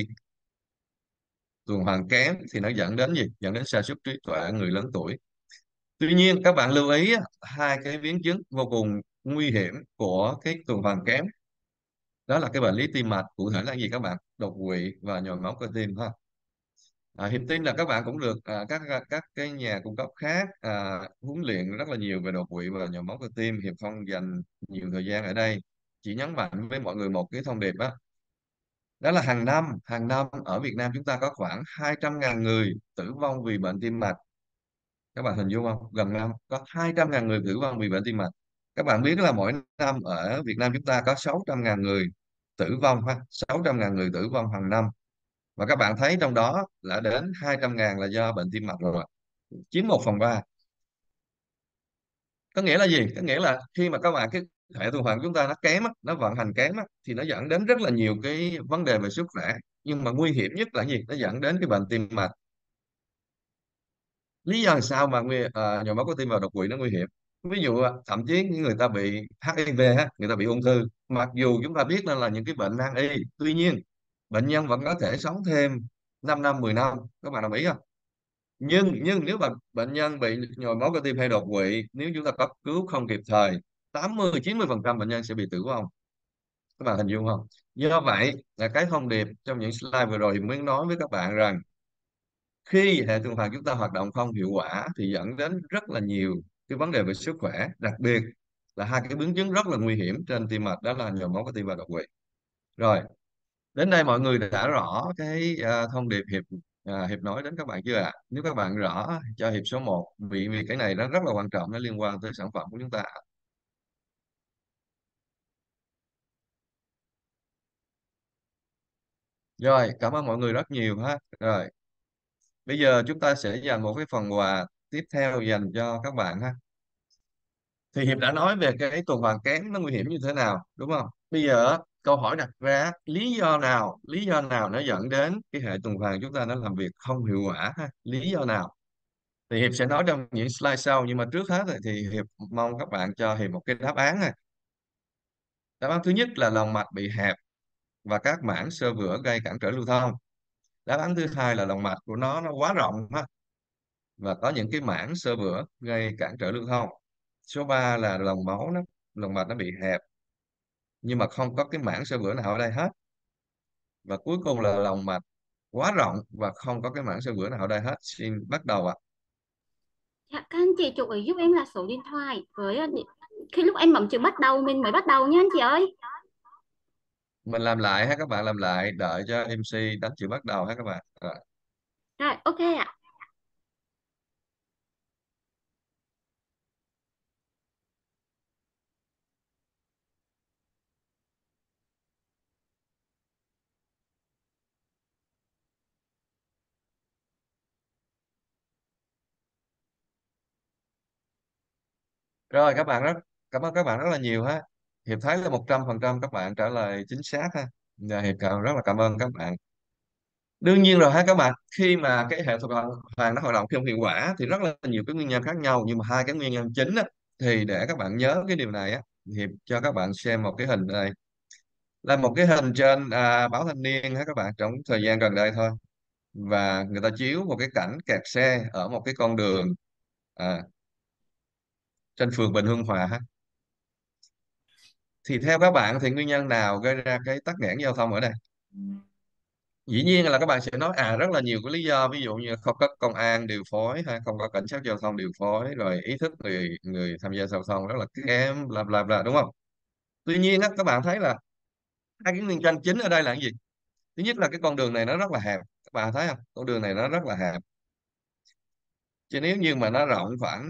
Speaker 3: tuần hoàn kém thì nó dẫn đến gì? Dẫn đến sa sút trí tuệ ở người lớn tuổi. Tuy nhiên các bạn lưu ý hai cái biến chứng vô cùng nguy hiểm của cái tuần hoàn kém, đó là cái bệnh lý tim mạch. Cụ thể là gì các bạn? Đột quỵ và nhồi máu cơ tim ha. Hiệp tin là các bạn cũng được các cái nhà cung cấp khác huấn luyện rất là nhiều về đột quỵ và nhồi máu cơ tim. Hiệp không dành nhiều thời gian ở đây, chỉ nhấn mạnh với mọi người một cái thông điệp đó là hàng năm ở Việt Nam chúng ta có khoảng 200.000 người tử vong vì bệnh tim mạch. Các bạn hình dung không? Gần năm có 200.000 người tử vong vì bệnh tim mạch. Các bạn biết là mỗi năm ở Việt Nam chúng ta có 600.000 người tử vong 600.000 người tử vong hàng năm. Và các bạn thấy trong đó là đến 200.000 là do bệnh tim mạch rồi, chiếm 1/3. Có nghĩa là gì? Có nghĩa là khi mà các bạn cái hệ tuần hoàn chúng ta nó kém nó vận hành kém thì nó dẫn đến rất là nhiều cái vấn đề về sức khỏe, nhưng mà nguy hiểm nhất là gì? Nó dẫn đến cái bệnh tim mạch. Lý do là sao mà nhồi máu cơ tim và đột quỵ nó nguy hiểm? Ví dụ thậm chí những người ta bị HIV người ta bị ung thư, mặc dù chúng ta biết là những cái bệnh nan y, tuy nhiên bệnh nhân vẫn có thể sống thêm 5 năm 10 năm, các bạn đồng ý không? Nhưng nếu mà bệnh nhân bị nhồi máu cơ tim hay đột quỵ, nếu chúng ta cấp cứu không kịp thời, 80-90% bệnh nhân sẽ bị tử vong. Các bạn hình dung không? Do vậy là cái thông điệp trong những slide vừa rồi thì muốn nói với các bạn rằng khi hệ tuần hoàn chúng ta hoạt động không hiệu quả thì dẫn đến rất là nhiều cái vấn đề về sức khỏe, đặc biệt là hai cái biến chứng rất là nguy hiểm trên tim mạch, đó là nhồi máu cơ tim và đột quỵ. Rồi, đến đây mọi người đã rõ cái thông điệp Hiệp nói đến các bạn chưa ạ? Nếu các bạn rõ cho Hiệp số 1, vì cái này nó rất là quan trọng, nó liên quan tới sản phẩm của chúng ta. Rồi, cảm ơn mọi người rất nhiều ha. Rồi, bây giờ chúng ta sẽ dành một cái phần quà tiếp theo dành cho các bạn ha. Thì Hiệp đã nói về cái tuần hoàn kém nó nguy hiểm như thế nào, đúng không? Bây giờ câu hỏi đặt ra, lý do nào nó dẫn đến cái hệ tuần hoàn chúng ta nó làm việc không hiệu quả ha? Lý do nào? Thì Hiệp sẽ nói trong những slide sau, nhưng mà trước hết thì Hiệp mong các bạn cho Hiệp một cái đáp án này. Đáp án thứ nhất là lòng mạch bị hẹp và các mảng xơ vữa gây cản trở lưu thông. Đáp án thứ hai là lòng mạch của nó quá rộng ha, và có những cái mảng xơ vữa gây cản trở lưu thông. Số 3 là lòng mạch nó bị hẹp nhưng mà không có cái mảng xơ vữa nào ở đây hết. Và cuối cùng là lòng mạch quá rộng và không có cái mảng xơ vữa nào ở đây hết. Xin bắt đầu ạ.
Speaker 2: Dạ, các anh chị chú ý giúp em là số điện thoại với khi lúc em bấm chữ bắt đầu mình mới bắt đầu nha anh chị ơi.
Speaker 3: Mình làm lại ha, các bạn làm lại, đợi cho MC đánh chữ bắt đầu ha các bạn. Rồi.
Speaker 2: Rồi, ok ạ.
Speaker 3: Rồi các bạn cảm ơn các bạn rất là nhiều ha. Hiệp thấy là 100% các bạn trả lời chính xác ha. Và Hiệp rất là cảm ơn các bạn. Đương nhiên rồi ha các bạn, khi mà cái hệ tuần hoàn nó hoạt động không hiệu quả thì rất là nhiều cái nguyên nhân khác nhau, nhưng mà hai cái nguyên nhân chính á, thì để các bạn nhớ cái điều này á, Hiệp cho các bạn xem một cái hình này, là một cái hình trên báo Thanh niên ha các bạn, trong thời gian gần đây thôi. Và người ta chiếu một cái cảnh kẹt xe ở một cái con đường à, trên phường Bình Hưng Hòa ha. Thì theo các bạn thì nguyên nhân nào gây ra cái tắc nghẽn giao thông ở đây? Dĩ nhiên là các bạn sẽ nói rất là nhiều cái lý do, ví dụ như không có công an điều phối hay không có cảnh sát giao thông điều phối, rồi ý thức người người tham gia giao thông rất là kém, bla bla bla, đúng không? Tuy nhiên á, các bạn thấy là hai cái nguyên nhân chính ở đây là cái gì? Thứ nhất là cái con đường này nó rất là hẹp, các bạn thấy không? Con đường này nó rất là hẹp, chứ nếu như mà nó rộng khoảng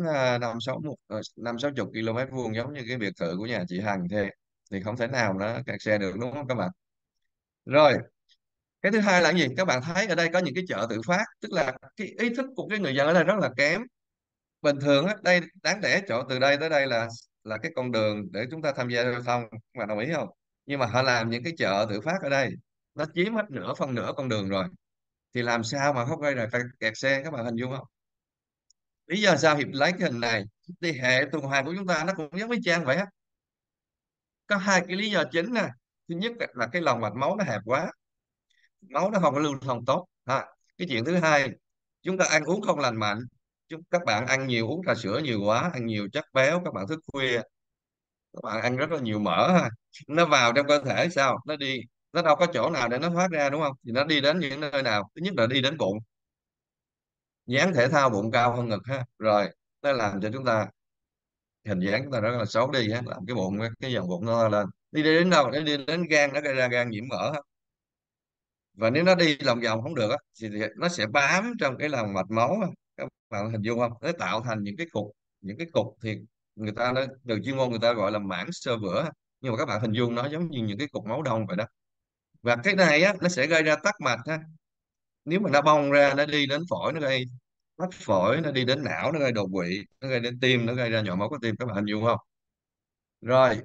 Speaker 3: năm sáu chục km vuông giống như cái biệt thự của nhà chị Hằng thì không thể nào nó kẹt xe được, đúng không các bạn? Rồi, cái thứ hai là cái gì? Các bạn thấy ở đây có những cái chợ tự phát, tức là cái ý thức của cái người dân ở đây rất là kém. Bình thường á, đây đáng lẽ chỗ từ đây tới đây là cái con đường để chúng ta tham gia giao thông, các bạn đồng ý không? Nhưng mà họ làm những cái chợ tự phát ở đây, nó chiếm hết phân nửa con đường rồi, thì làm sao mà không gây ra kẹt xe, các bạn hình dung không? Lý do sao Hiệp lấy cái hình này? Thì hệ tuần hoàn của chúng ta nó cũng giống với Trang vậy á, có hai cái lý do chính nè. Thứ nhất là cái lòng mạch máu nó hẹp quá, máu nó không có lưu thông tốt ha. Cái chuyện thứ hai, chúng ta ăn uống không lành mạnh, các bạn ăn nhiều, uống trà sữa nhiều quá, ăn nhiều chất béo, các bạn thức khuya, các bạn ăn rất là nhiều mỡ ha, nó vào trong cơ thể sao nó đi, nó đâu có chỗ nào để nó thoát ra, đúng không? Thì nó đi đến những nơi nào? Thứ nhất là đi đến bụng, dáng thể thao bụng cao hơn ngực ha, rồi nó làm cho chúng ta hình dáng chúng ta rất là xấu đi ha, làm cái bụng, cái dòng bụng nó lên, đi đến đâu? Nó đi đến gan, nó gây ra gan nhiễm mỡ ha. Và nếu nó đi lòng vòng không được á thì nó sẽ bám trong cái lòng mạch máu á. Các bạn hình dung không? Nó tạo thành những cái cục thì người ta nó từ chuyên môn người ta gọi là mảng xơ vữa á. Nhưng mà các bạn hình dung nó giống như những cái cục máu đông vậy đó. Và cái này á nó sẽ gây ra tắc mạch ha. Nếu mà nó bong ra, nó đi đến phổi, nó gây tắc phổi, nó đi đến não, nó gây đột quỵ, nó gây đến tim, nó gây ra nhồi máu cơ tim, các bạn hình dung không? Rồi,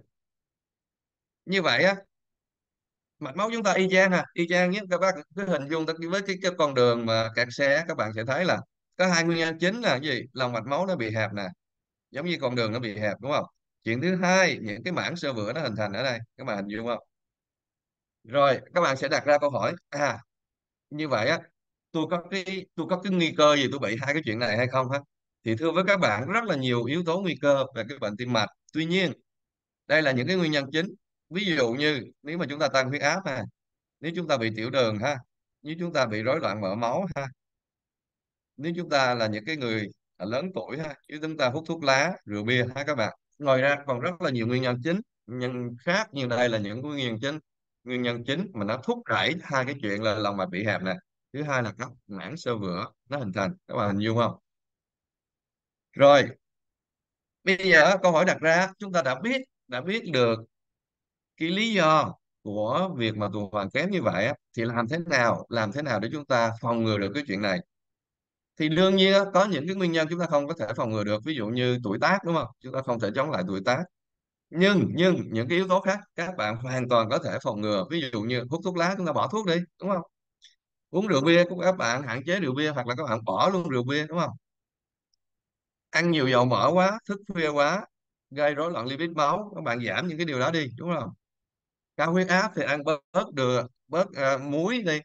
Speaker 3: như vậy á, mạch máu chúng ta y chang y chang nhé, các bác cứ hình dung với cái con đường mà kẹt xe, các bạn sẽ thấy là có hai nguyên nhân chính là cái gì? Lòng mạch máu nó bị hẹp nè, giống như con đường nó bị hẹp, đúng không? Chuyện thứ hai, những cái mảng xơ vữa nó hình thành ở đây, các bạn hình dung không? Rồi các bạn sẽ đặt ra câu hỏi như vậy á, tôi có cái nguy cơ gì tôi bị hai cái chuyện này hay không ha? Thì thưa với các bạn, rất là nhiều yếu tố nguy cơ về cái bệnh tim mạch. Tuy nhiên đây là những cái nguyên nhân chính. Ví dụ như nếu mà chúng ta tăng huyết áp ha, nếu chúng ta bị tiểu đường ha, nếu chúng ta bị rối loạn mỡ máu ha, nếu chúng ta là những cái người lớn tuổi ha, nếu chúng ta hút thuốc lá, rượu bia ha các bạn. Ngoài ra còn rất là nhiều nguyên nhân chính, nhân khác, nhưng đây là những nguyên nhân chính, nguyên nhân chính mà nó thúc đẩy hai cái chuyện là lòng mạch bị hẹp nè, thứ hai là các mảng xơ vữa nó hình thành. Các bạn hình dung không? Rồi bây giờ câu hỏi đặt ra, chúng ta đã biết được cái lý do của việc mà tuần hoàn kém như vậy á, thì làm thế nào để chúng ta phòng ngừa được cái chuyện này? Thì đương nhiên á, có những cái nguyên nhân chúng ta không có thể phòng ngừa được, ví dụ như tuổi tác, đúng không? Chúng ta không thể chống lại tuổi tác. Nhưng những cái yếu tố khác các bạn hoàn toàn có thể phòng ngừa. Ví dụ như hút thuốc lá, chúng ta bỏ thuốc đi, đúng không? Uống rượu bia cũng các bạn hạn chế rượu bia, hoặc là các bạn bỏ luôn rượu bia, đúng không? Ăn nhiều dầu mỡ quá, thức khuya quá, gây rối loạn lipid máu, các bạn giảm những cái điều đó đi, đúng không? Cao huyết áp thì ăn bớt đường, bớt muối đi.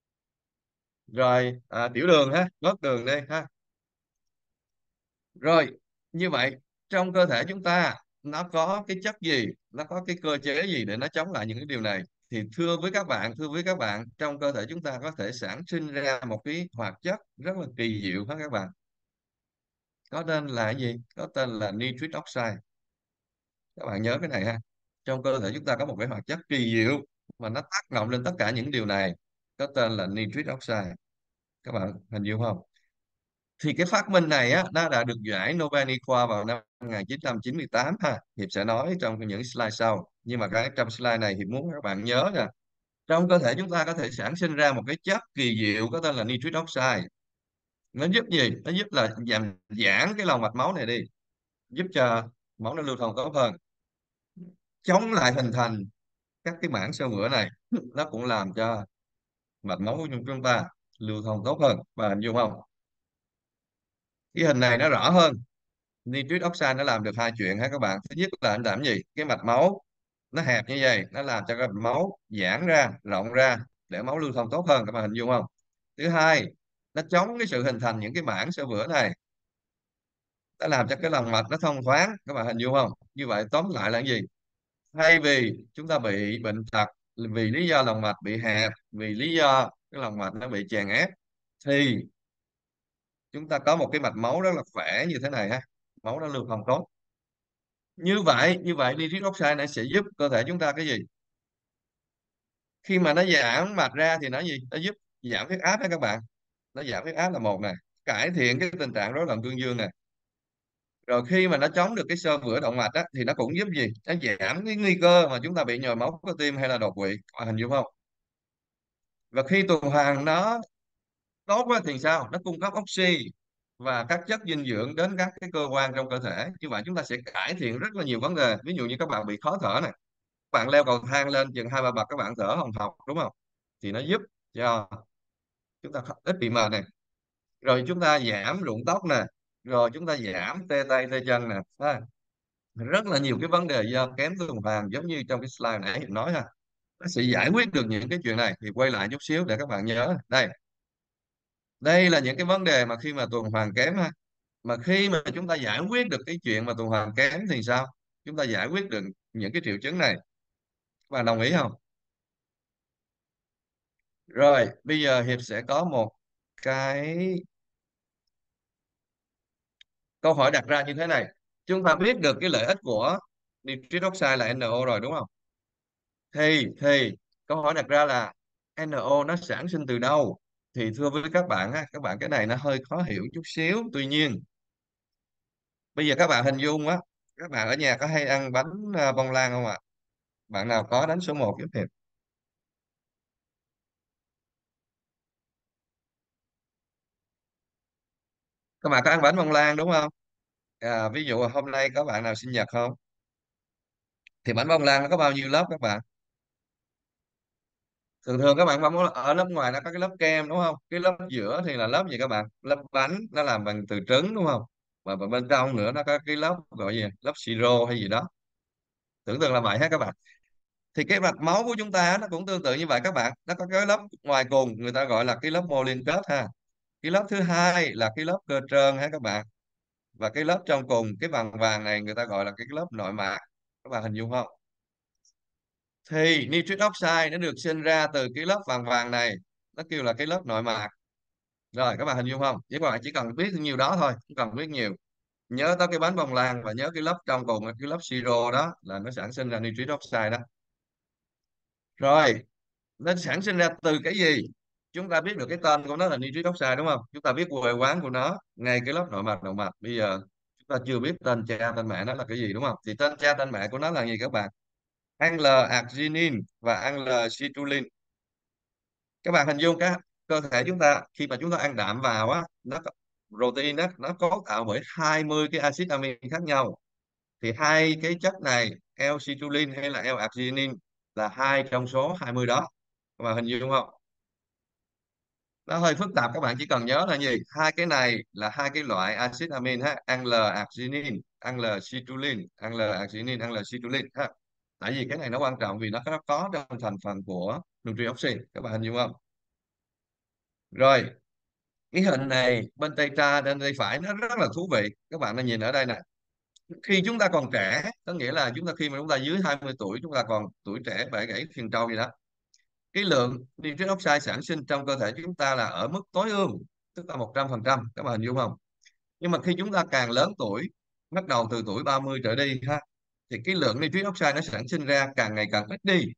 Speaker 3: Rồi tiểu đường ha, bớt đường đi ha. Rồi như vậy trong cơ thể chúng ta nó có cái chất gì, nó có cái cơ chế gì để nó chống lại những cái điều này? Thì thưa với các bạn, trong cơ thể chúng ta có thể sản sinh ra một cái hoạt chất rất là kỳ diệu ha các bạn. Có tên là cái gì? Có tên là nitric oxide. Các bạn nhớ cái này ha. Trong cơ thể chúng ta có một cái hoạt chất kỳ diệu mà nó tác động lên tất cả những điều này, có tên là nitric oxide. Các bạn hình dung không? Thì cái phát minh này á, nó đã được giải Nobel y khoa vào năm 1998 ha. Hiệp sẽ nói trong những slide sau. Nhưng mà trong slide này Hiệp muốn các bạn nhớ nè. Trong cơ thể chúng ta có thể sản sinh ra một cái chất kỳ diệu có tên là nitric oxide. Nó giúp gì? Nó giúp là giảm giãn cái lòng mạch máu này đi, giúp cho máu nó lưu thông tốt hơn, chống lại hình thành các cái mảng xơ vữa này. Nó cũng làm cho mạch máu của chúng ta lưu thông tốt hơn. Và hình dung không? Cái hình này nó rõ hơn. Nitric oxide nó làm được hai chuyện ha các bạn. Thứ nhất là anh làm gì? Cái mạch máu nó hẹp như vậy, nó làm cho cái mạch máu giãn ra, rộng ra để máu lưu thông tốt hơn. Các bạn hình dung không? Thứ hai, nó chống cái sự hình thành những cái mảng xơ vữa này, nó làm cho cái lòng mạch nó thông thoáng. Các bạn hình dung không? Như vậy tóm lại là cái gì? Thay vì chúng ta bị bệnh tật vì lý do lòng mạch bị hẹp, vì lý do cái lòng mạch nó bị chèn ép, thì chúng ta có một cái mạch máu rất là khỏe như thế này ha, máu nó lưu thông tốt. Như vậy nitric oxide này sẽ giúp cơ thể chúng ta cái gì? Khi mà nó giảm mạch ra thì nó gì? Nó giúp giảm huyết áp đó các bạn. Nó giảm huyết áp là một nè, cải thiện cái tình trạng rối loạn cương dương nè. Rồi khi mà nó chống được cái xơ vữa động mạch á, thì nó cũng giúp gì? Nó giảm cái nguy cơ mà chúng ta bị nhồi máu cơ tim hay là đột quỵ. Các bạn hình dung không? Và khi tuần hoàn nó tốt quá thì sao? Nó cung cấp oxy và các chất dinh dưỡng đến các cái cơ quan trong cơ thể. Như vậy chúng ta sẽ cải thiện rất là nhiều vấn đề. Ví dụ như các bạn bị khó thở này, bạn leo cầu thang lên chừng hai ba bậc các bạn thở hồng hộc, đúng không? Thì nó giúp cho chúng ta ít bị mệt này. Rồi chúng ta giảm rụng tóc nè, rồi chúng ta giảm tê tay tê chân nè. Rất là nhiều cái vấn đề do kém tuần hoàn, giống như trong cái slide nãy Hiệp nói ha. Nó sẽ giải quyết được những cái chuyện này. Thì quay lại chút xíu để các bạn nhớ đây là những cái vấn đề mà khi mà tuần hoàn kém ha. Mà khi mà chúng ta giải quyết được cái chuyện mà tuần hoàn kém thì sao? Chúng ta giải quyết được những cái triệu chứng này. Các bạn đồng ý không? Rồi bây giờ Hiệp sẽ có một cái câu hỏi đặt ra như thế này. Chúng ta biết được cái lợi ích của nitric oxide là NO rồi, đúng không? Thì câu hỏi đặt ra là NO nó sản sinh từ đâu? Thì thưa với các bạn á, các bạn cái này nó hơi khó hiểu chút xíu. Tuy nhiên bây giờ các bạn hình dung á, các bạn ở nhà có hay ăn bánh bông lan không ạ? Bạn nào có đánh số một giúp Hiệp. Các bạn có ăn bánh bông lan đúng không? Ví dụ hôm nay có bạn nào sinh nhật không? Thì bánh bông lan nó có bao nhiêu lớp các bạn? Thường thường các bạn bấm ở lớp ngoài nó có cái lớp kem đúng không? Cái lớp giữa thì là lớp gì các bạn? Lớp bánh nó làm bằng từ trứng đúng không? Và bên trong nữa nó có cái lớp gọi gì? Lớp siro hay gì đó. Tưởng tượng là vậy ha các bạn. Thì cái mạch máu của chúng ta nó cũng tương tự như vậy các bạn, nó có cái lớp ngoài cùng người ta gọi là cái lớp mô liên kết ha. Cái lớp thứ hai là cái lớp cơ trơn ha các bạn, và cái lớp trong cùng cái vàng vàng này người ta gọi là cái lớp nội mạc. Các bạn hình dung không? Thì nitric oxide nó được sinh ra từ cái lớp vàng vàng này, nó kêu là cái lớp nội mạc. Rồi các bạn hình dung không? Các bạn chỉ cần biết nhiêu đó thôi, không cần biết nhiều. Nhớ tới cái bánh bông lan và nhớ cái lớp trong cùng là cái lớp siro, đó là nó sản sinh ra nitric oxide đó. Rồi nó sản sinh ra từ cái gì? Chúng ta biết được cái tên của nó là nitric oxide đúng không? Chúng ta biết quê quán của nó ngay cái lớp nội mạc động mạch. Bây giờ chúng ta chưa biết tên cha tên mẹ nó là cái gì đúng không? Thì tên cha tên mẹ của nó là gì các bạn? L-arginine và L-citrulline. Các bạn hình dung cái cơ thể chúng ta khi mà chúng ta ăn đạm vào á, protein á, nó cấu tạo bởi 20 cái axit amin khác nhau. Thì hai cái chất này L-citrulline hay là L-arginine là hai trong số 20 đó. Các bạn hình dung không? Nó hơi phức tạp, các bạn chỉ cần nhớ là gì? Hai cái này là hai cái loại axit amin ha, L-arginine, L-citrulline, L-arginine, L-citrulline ha. Tại vì cái này nó quan trọng vì nó có trong thành phần của nutrioxide, các bạn hình dung không? Rồi, cái hình này bên tay trái bên tay phải nó rất là thú vị. Các bạn đang nhìn ở đây nè. Khi chúng ta còn trẻ, có nghĩa là khi mà chúng ta dưới 20 tuổi, chúng ta còn tuổi trẻ bẻ gãy chân trâu gì đó, cái lượng nitric oxide sản sinh trong cơ thể chúng ta là ở mức tối ưu, tức là 100%. Các bạn hình dung không? Nhưng mà khi chúng ta càng lớn tuổi, bắt đầu từ tuổi 30 trở đi ha, thì cái lượng nitric oxide nó sản sinh ra càng ngày càng ít đi.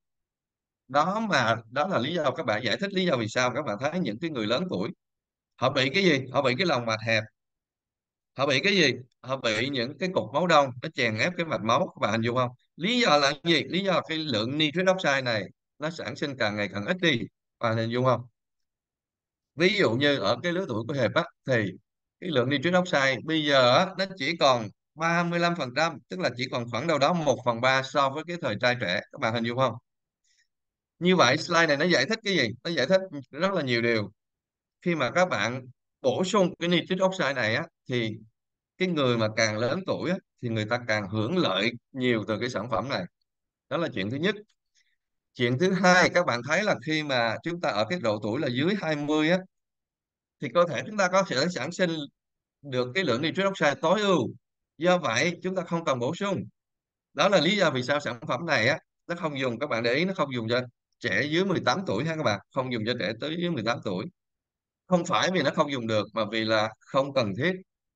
Speaker 3: Đó là lý do các bạn giải thích lý do vì sao các bạn thấy những cái người lớn tuổi họ bị cái gì? Họ bị cái lòng mạch hẹp. Họ bị cái gì? Họ bị những cái cục máu đông nó chèn ép cái mạch máu. Các bạn hình dung không? Lý do là cái gì? Lý do là cái lượng nitric oxide này nó sản sinh càng ngày càng ít đi. Các bạn hình dung không? Ví dụ như ở cái lứa tuổi của Hiệp á, thì cái lượng nitric oxide bây giờ á, nó chỉ còn 35%, tức là chỉ còn khoảng đâu đó 1/3 so với cái thời trai trẻ. Các bạn hình dung không? Như vậy slide này nó giải thích cái gì? Nó giải thích rất là nhiều điều. Khi mà các bạn bổ sung cái nitric oxide này á, thì cái người mà càng lớn tuổi á, thì người ta càng hưởng lợi nhiều từ cái sản phẩm này. Đó là chuyện thứ nhất. Chuyện thứ hai, các bạn thấy là khi mà chúng ta ở cái độ tuổi là dưới 20 á, thì cơ thể chúng ta có thể sản sinh được cái lượng nitric oxide tối ưu. Do vậy chúng ta không cần bổ sung. Đó là lý do vì sao sản phẩm này á, nó không dùng, các bạn để ý, nó không dùng cho trẻ dưới 18 tuổi ha các bạn, không dùng cho trẻ tới dưới 18 tuổi. Không phải vì nó không dùng được mà vì là không cần thiết,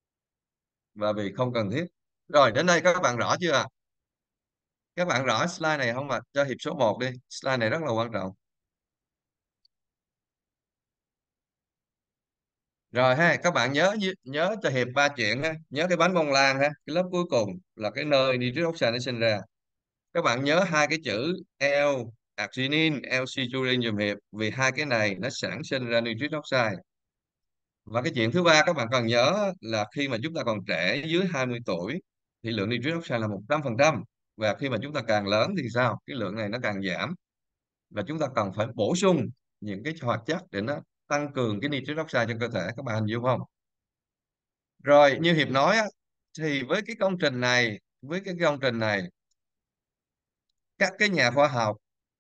Speaker 3: và vì không cần thiết. Rồi đến đây các bạn rõ chưa? Các bạn rõ slide này không ạ? Cho Hiệp số 1 đi, slide này rất là quan trọng. Rồi ha, các bạn nhớ cho Hiệp ba chuyện ha, nhớ cái bánh bông lan ha, cái lớp cuối cùng là cái nơi nitric oxide nó sinh ra. Các bạn nhớ hai cái chữ L-arginine, L-citrulline dùm Hiệp, vì hai cái này nó sản sinh ra nitric oxide. Và cái chuyện thứ ba các bạn cần nhớ là khi mà chúng ta còn trẻ dưới 20 tuổi thì lượng nitric oxide là 100%, và khi mà chúng ta càng lớn thì sao? Cái lượng này nó càng giảm, và chúng ta cần phải bổ sung những cái hoạt chất để nó tăng cường cái nitric oxide trong cơ thể. Các bạn hình dung không? Rồi như Hiệp nói á, thì với cái công trình này các cái nhà khoa học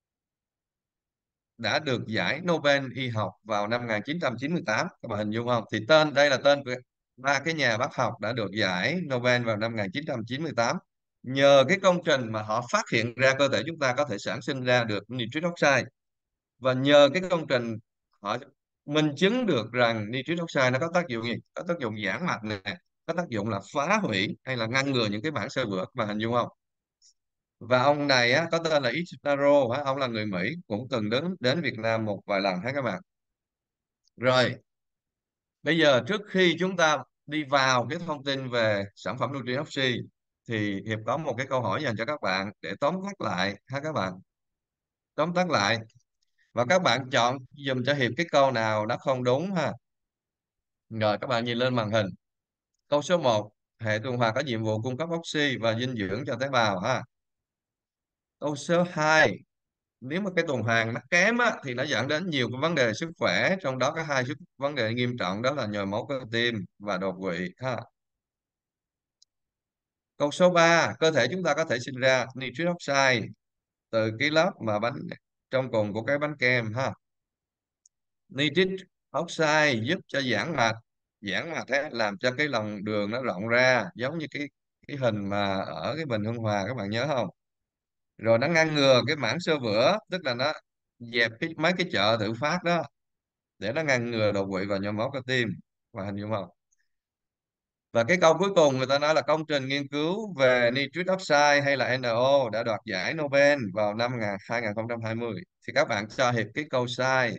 Speaker 3: đã được giải Nobel y học vào năm 1998. Các bạn hình dung không? Thì đây là tên của ba cái nhà bác học đã được giải Nobel vào năm 1998. Nhờ cái công trình mà họ phát hiện ra cơ thể chúng ta có thể sản sinh ra được nitric oxide, và nhờ cái công trình họ minh chứng được rằng nitric oxide nó có tác dụng gì? Có tác dụng giãn mạch nè, có tác dụng là phá hủy hay là ngăn ngừa những cái mảng xơ vữa. Các bạn hình dung không? Và ông này á, có tên là Ichitaro á, ông là người Mỹ, cũng từng đến đến Việt Nam một vài lần ha các bạn. Rồi bây giờ trước khi chúng ta đi vào cái thông tin về sản phẩm NutriOxy thì Hiệp có một cái câu hỏi dành cho các bạn để tóm tắt lại ha các bạn. Tóm tắt lại và các bạn chọn dùm cho Hiệp cái câu nào nó không đúng ha. Rồi các bạn nhìn lên màn hình. Câu số 1, hệ tuần hoàn có nhiệm vụ cung cấp oxy và dinh dưỡng cho tế bào ha. Câu số 2, nếu mà cái tuần hoàn nó kém á, thì nó dẫn đến nhiều cái vấn đề sức khỏe, trong đó có hai vấn đề nghiêm trọng, đó là nhồi máu cơ tim và đột quỵ ha. Câu số 3, cơ thể chúng ta có thể sinh ra nitric oxide từ cái lớp mà bánh trong cùng của cái bánh kem ha. Nitric oxide giúp cho giãn mạch ấy, làm cho cái lòng đường nó rộng ra, giống như cái hình mà ở cái bình Hương Hòa, các bạn nhớ không? Rồi nó ngăn ngừa cái mảng xơ vữa, tức là nó dẹp mấy cái chợ tự phát đó, để nó ngăn ngừa đột quỵ và nhồi máu cơ tim, và hình dung không? Và cái câu cuối cùng người ta nói là công trình nghiên cứu về nitric oxide hay là NO đã đoạt giải Nobel vào năm 2020. Thì các bạn cho Hiệp cái câu sai.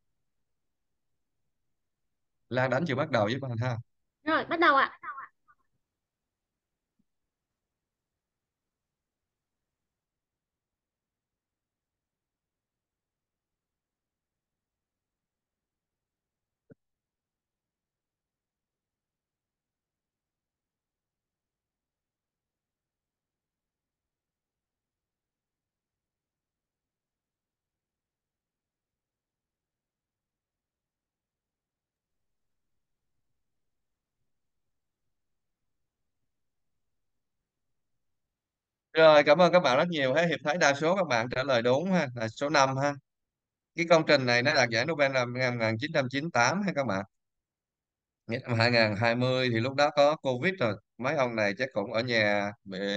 Speaker 3: Lan đánh chưa bắt đầu với bạn ha.
Speaker 2: Rồi, bắt đầu ạ.
Speaker 3: Rồi, cảm ơn các bạn rất nhiều ha. Hiệp thấy đa số các bạn trả lời đúng ha, là số 5 ha. Cái công trình này nó đạt giải Nobel năm 1998 ha các bạn. Nghĩa năm 2020 thì lúc đó có Covid rồi. Mấy ông này chắc cũng ở nhà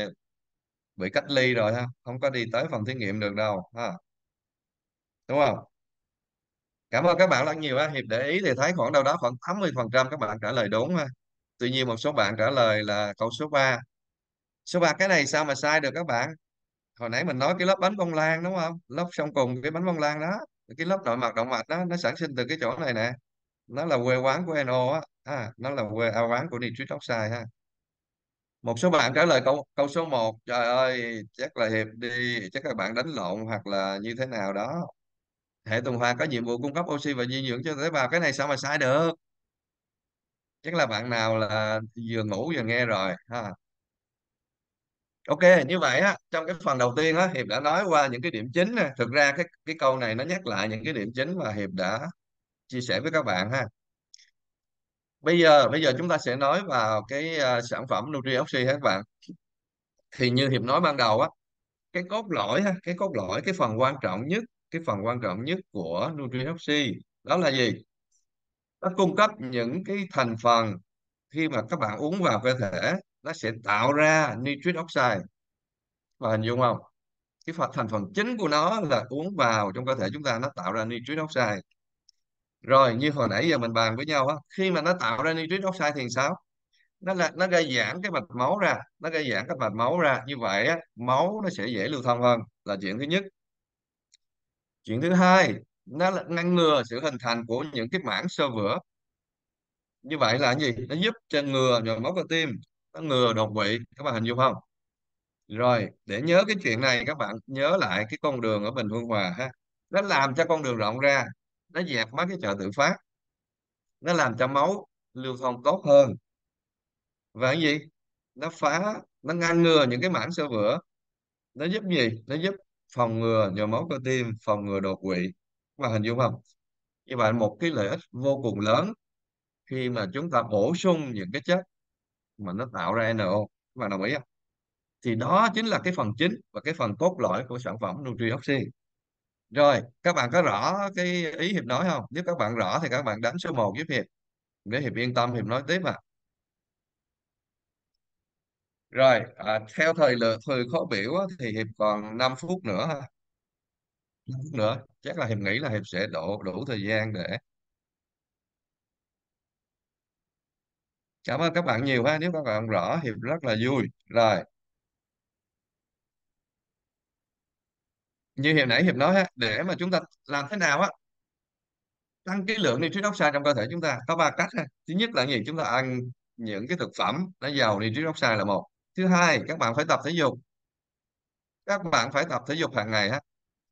Speaker 3: bị cách ly rồi ha. Không có đi tới phòng thí nghiệm được đâu ha. Đúng không? Cảm ơn các bạn rất nhiều ha. Hiệp để ý thì thấy khoảng đâu đó khoảng 80% các bạn trả lời đúng ha. Tuy nhiên một số bạn trả lời là câu số 3. Số 3 cái này sao mà sai được các bạn? Hồi nãy mình nói cái lớp bánh bông lan đúng không? Lớp trong cùng cái bánh bông lan đó, cái lớp nội mạc động mạch đó, nó sản sinh từ cái chỗ này nè. Nó là quê quán của NO á, nó là quê quán của nitric oxide ha. Một số bạn trả lời câu câu số 1, trời ơi chắc là Hiệp đi, chắc các bạn đánh lộn hoặc là như thế nào đó. Hệ tuần hoàn có nhiệm vụ cung cấp oxy và dinh dưỡng cho tế bào, cái này sao mà sai được? Chắc là bạn nào là vừa ngủ vừa nghe rồi ha. Ok, như vậy á, trong cái phần đầu tiên á, Hiệp đã nói qua những cái điểm chính nè. Thực ra cái câu này nó nhắc lại những cái điểm chính mà Hiệp đã chia sẻ với các bạn ha. Bây giờ chúng ta sẽ nói vào cái sản phẩm NutriOxy ha các bạn. Thì như Hiệp nói ban đầu á, cái cốt lõi ha, cái phần quan trọng nhất của NutriOxy đó là gì? Nó cung cấp những cái thành phần khi mà các bạn uống vào cơ thể, nó sẽ tạo ra nitric oxide. Và hình dung không? Cái thành phần chính của nó là uống vào trong cơ thể chúng ta, nó tạo ra nitric oxide. Rồi như hồi nãy giờ mình bàn với nhau á, khi mà nó tạo ra nitric oxide thì sao? Nó gây giãn cái mạch máu ra, như vậy á, máu nó sẽ dễ lưu thông hơn, là chuyện thứ nhất. Chuyện thứ hai, nó là ngăn ngừa sự hình thành của những cái mảng xơ vữa. Như vậy là cái gì? Nó giúp cho ngừa nhồi máu cơ tim, nó ngừa đột quỵ, các bạn hình dung không? Rồi, để nhớ cái chuyện này các bạn nhớ lại cái con đường ở Bình Hương Hòa ha. Nó làm cho con đường rộng ra, nó dẹp mấy cái chợ tự phát, nó làm cho máu lưu thông tốt hơn. Và cái gì? Nó ngăn ngừa những cái mảng xơ vữa. Nó giúp gì? Nó giúp phòng ngừa nhồi máu cơ tim, phòng ngừa đột quỵ. Các bạn hình dung không? Như vậy một cái lợi ích vô cùng lớn khi mà chúng ta bổ sung những cái chất mà nó tạo ra NO. Các bạn đồng ý không? Thì đó chính là cái phần chính và cái phần cốt lõi của sản phẩm NutriOxy. Rồi, các bạn có rõ cái ý Hiệp nói không? Nếu các bạn rõ thì các bạn đánh số 1 giúp Hiệp. Để Hiệp yên tâm, Hiệp nói tiếp à. Rồi, theo thời khóa biểu á, thì Hiệp còn 5 phút nữa ha. 5 phút nữa. Chắc là Hiệp nghĩ là Hiệp sẽ đủ thời gian để... Cảm ơn các bạn nhiều ha. Nếu các bạn rõ, Hiệp rất là vui. Rồi, như Hiệp nãy Hiệp nói ha, để mà chúng ta làm thế nào á, tăng cái lượng nitric oxide trong cơ thể chúng ta có ba cách ha. Thứ nhất là gì? Chúng ta ăn những cái thực phẩm nó giàu nitric oxide là một. Thứ hai, các bạn phải tập thể dục. Các bạn phải tập thể dục hàng ngày ha.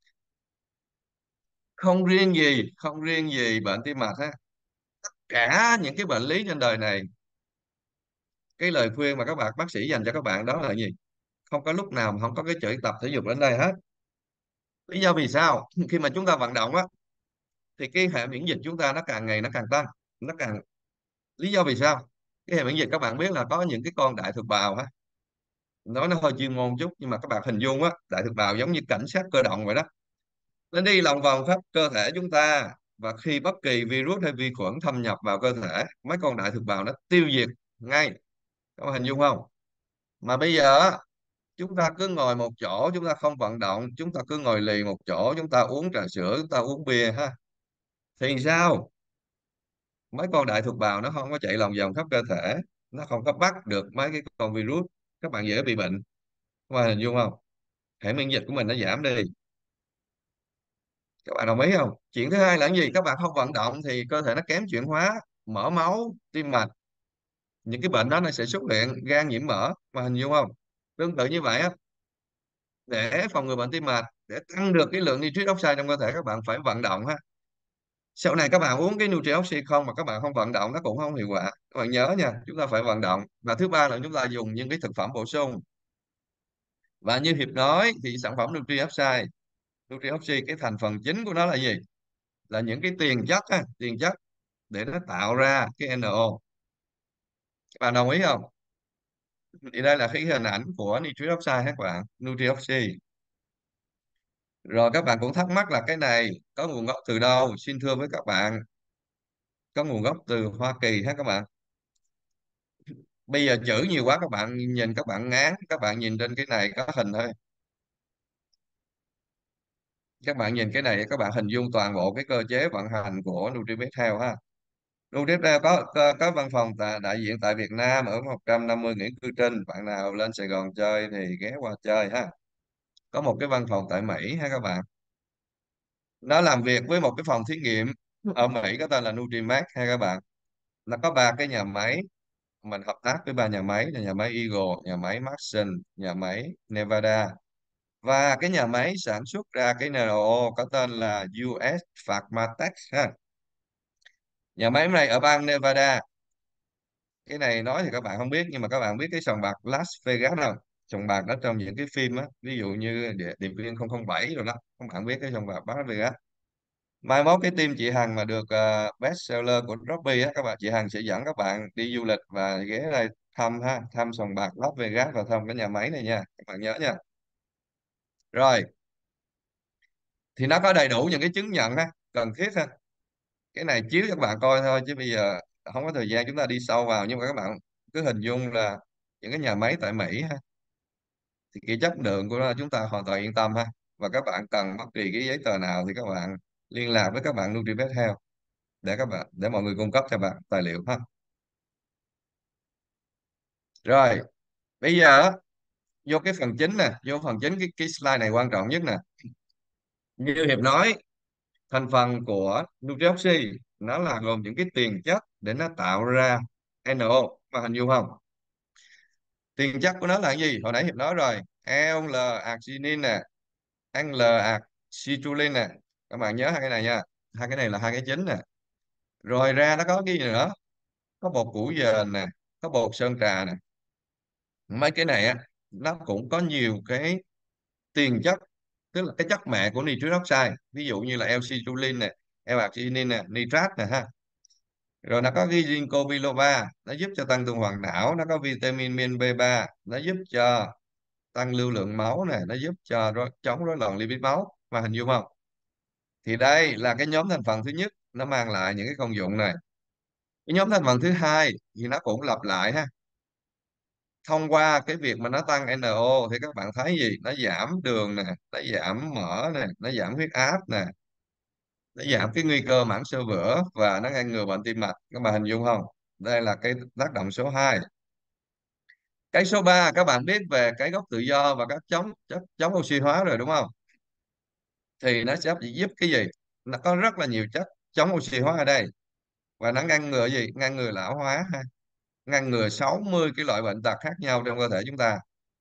Speaker 3: Không riêng gì bệnh tim mạch ha, cả những cái bệnh lý trên đời này, cái lời khuyên mà các bạn bác sĩ dành cho các bạn đó là gì? Không có lúc nào mà không có cái chữ tập thể dục đến đây hết. Lý do vì sao? Khi mà chúng ta vận động á, thì cái hệ miễn dịch chúng ta nó càng ngày nó càng tăng, nó càng... Lý do vì sao? Cái hệ miễn dịch các bạn biết là có những cái con đại thực bào ha, nói nó hơi chuyên môn chút, nhưng mà các bạn hình dung á, đại thực bào giống như cảnh sát cơ động vậy đó. Nó đi lòng vòng khắp cơ thể chúng ta, và khi bất kỳ virus hay vi khuẩn thâm nhập vào cơ thể, mấy con đại thực bào nó tiêu diệt ngay. Các bạn hình dung không? Mà bây giờ á, chúng ta cứ ngồi một chỗ, chúng ta không vận động, chúng ta cứ ngồi lì một chỗ, chúng ta uống trà sữa, chúng ta uống bia ha, thì sao? Mấy con đại thực bào nó không có chạy lòng vòng khắp cơ thể, nó không có bắt được mấy cái con virus, các bạn dễ bị bệnh. Các bạn hình dung không? Hệ miễn dịch của mình nó giảm đi. Các bạn đồng ý không? Chuyện thứ hai là cái gì? Các bạn không vận động thì cơ thể nó kém chuyển hóa, mỡ máu, tim mạch, những cái bệnh đó nó sẽ xuất hiện, gan nhiễm mỡ. Mà hình dung không? Tương tự như vậy á, để phòng ngừa bệnh tim mạch, để tăng được cái lượng nitric oxide trong cơ thể, các bạn phải vận động ha. Sau này các bạn uống cái Nutrioxy không mà các bạn không vận động nó cũng không hiệu quả. Các bạn nhớ nha, chúng ta phải vận động. Và thứ ba là chúng ta dùng những cái thực phẩm bổ sung. Và như Hiệp nói thì sản phẩm Nutrioxide, Nutrioxy cái thành phần chính của nó là gì? Là những cái tiền chất á, tiền chất để nó tạo ra cái NO. Các bạn đồng ý không? Thì đây là cái hình ảnh của nitric oxide các bạn, Nutrioxy. Rồi các bạn cũng thắc mắc là cái này có nguồn gốc từ đâu? Xin thưa với các bạn, có nguồn gốc từ Hoa Kỳ ha các bạn. Bây giờ chữ nhiều quá các bạn nhìn, các bạn ngán, các bạn nhìn trên cái này có hình thôi. Các bạn nhìn cái này các bạn hình dung toàn bộ cái cơ chế vận hành của Nutribet Health ha. Nutribet Health có văn phòng đại diện tại Việt Nam ở 150 Nguyễn Cư Trinh. Bạn nào lên Sài Gòn chơi thì ghé qua chơi ha. Có một cái văn phòng tại Mỹ ha các bạn. Nó làm việc với một cái phòng thí nghiệm ở Mỹ có tên là Nutrimax ha các bạn. Nó có ba cái nhà máy, mình hợp tác với ba nhà máy là nhà máy Eagle, nhà máy Maxson, nhà máy Nevada, và cái nhà máy sản xuất ra cái NRO có tên là US Pharmatex ha. Nhà máy này ở bang Nevada. Cái này nói thì các bạn không biết, nhưng mà các bạn biết cái sòng bạc Las Vegas không? Sòng bạc đó trong những cái phim á, ví dụ như Điệp viên 007 rồi đó, các bạn biết cái sòng bạc Las Vegas. Mai mốt cái team chị Hằng mà được best seller của Shopee á, các bạn, chị Hằng sẽ dẫn các bạn đi du lịch và ghé đây thăm ha, thăm sòng bạc Las Vegas và thăm cái nhà máy này nha, các bạn nhớ nha. Rồi, thì nó có đầy đủ những cái chứng nhận ha, cần thiết ha. Cái này chiếu cho các bạn coi thôi, chứ bây giờ không có thời gian chúng ta đi sâu vào, nhưng mà các bạn cứ hình dung là những cái nhà máy tại Mỹ ha, thì cái chất lượng của nó chúng ta hoàn toàn yên tâm ha. Và các bạn cần bất kỳ cái giấy tờ nào thì các bạn liên lạc với các bạn Nutribet Health để các bạn, để mọi người cung cấp cho bạn tài liệu ha. Rồi, bây giờ á, vô cái phần chính nè, vô phần chính, cái slide này quan trọng nhất nè. Như Hiệp nói, thành phần của Nutrioxy nó là gồm những cái tiền chất để nó tạo ra NO, mà hình dung không? Tiền chất của nó là cái gì? Hồi nãy Hiệp nói rồi, L-arginine nè, N-L-acetylcholine nè. Các bạn nhớ hai cái này nha. Hai cái này là hai cái chính nè. Rồi ra nó có cái gì nữa? Có bột củ dền nè, có bột sơn trà nè. Mấy cái này á, nó cũng có nhiều cái tiền chất, tức là cái chất mẹ của nitric oxide, ví dụ như là L-citrulline nè, L-arginine nè, nitrat nè ha. Rồi nó có cái ginkgo biloba, nó giúp cho tăng tuần hoàn não, nó có vitamin B3, nó giúp cho tăng lưu lượng máu nè, nó giúp cho chống rối loạn lipid máu, mà hình dung không? Thì đây là cái nhóm thành phần thứ nhất, nó mang lại những cái công dụng này. Cái nhóm thành phần thứ hai thì nó cũng lặp lại ha. Thông qua cái việc mà nó tăng NO thì các bạn thấy gì? Nó giảm đường nè, nó giảm mỡ nè, nó giảm huyết áp nè, nó giảm cái nguy cơ mãn xơ vữa, và nó ngăn ngừa bệnh tim mạch. Các bạn hình dung không? Đây là cái tác động số 2. Cái số 3, các bạn biết về cái gốc tự do và các chống oxy hóa rồi đúng không? Thì nó sẽ giúp cái gì? Nó có rất là nhiều chất chống oxy hóa ở đây, và nó ngăn ngừa gì? Ngăn ngừa lão hóa ha, ngăn ngừa 60 cái loại bệnh tật khác nhau trong cơ thể chúng ta.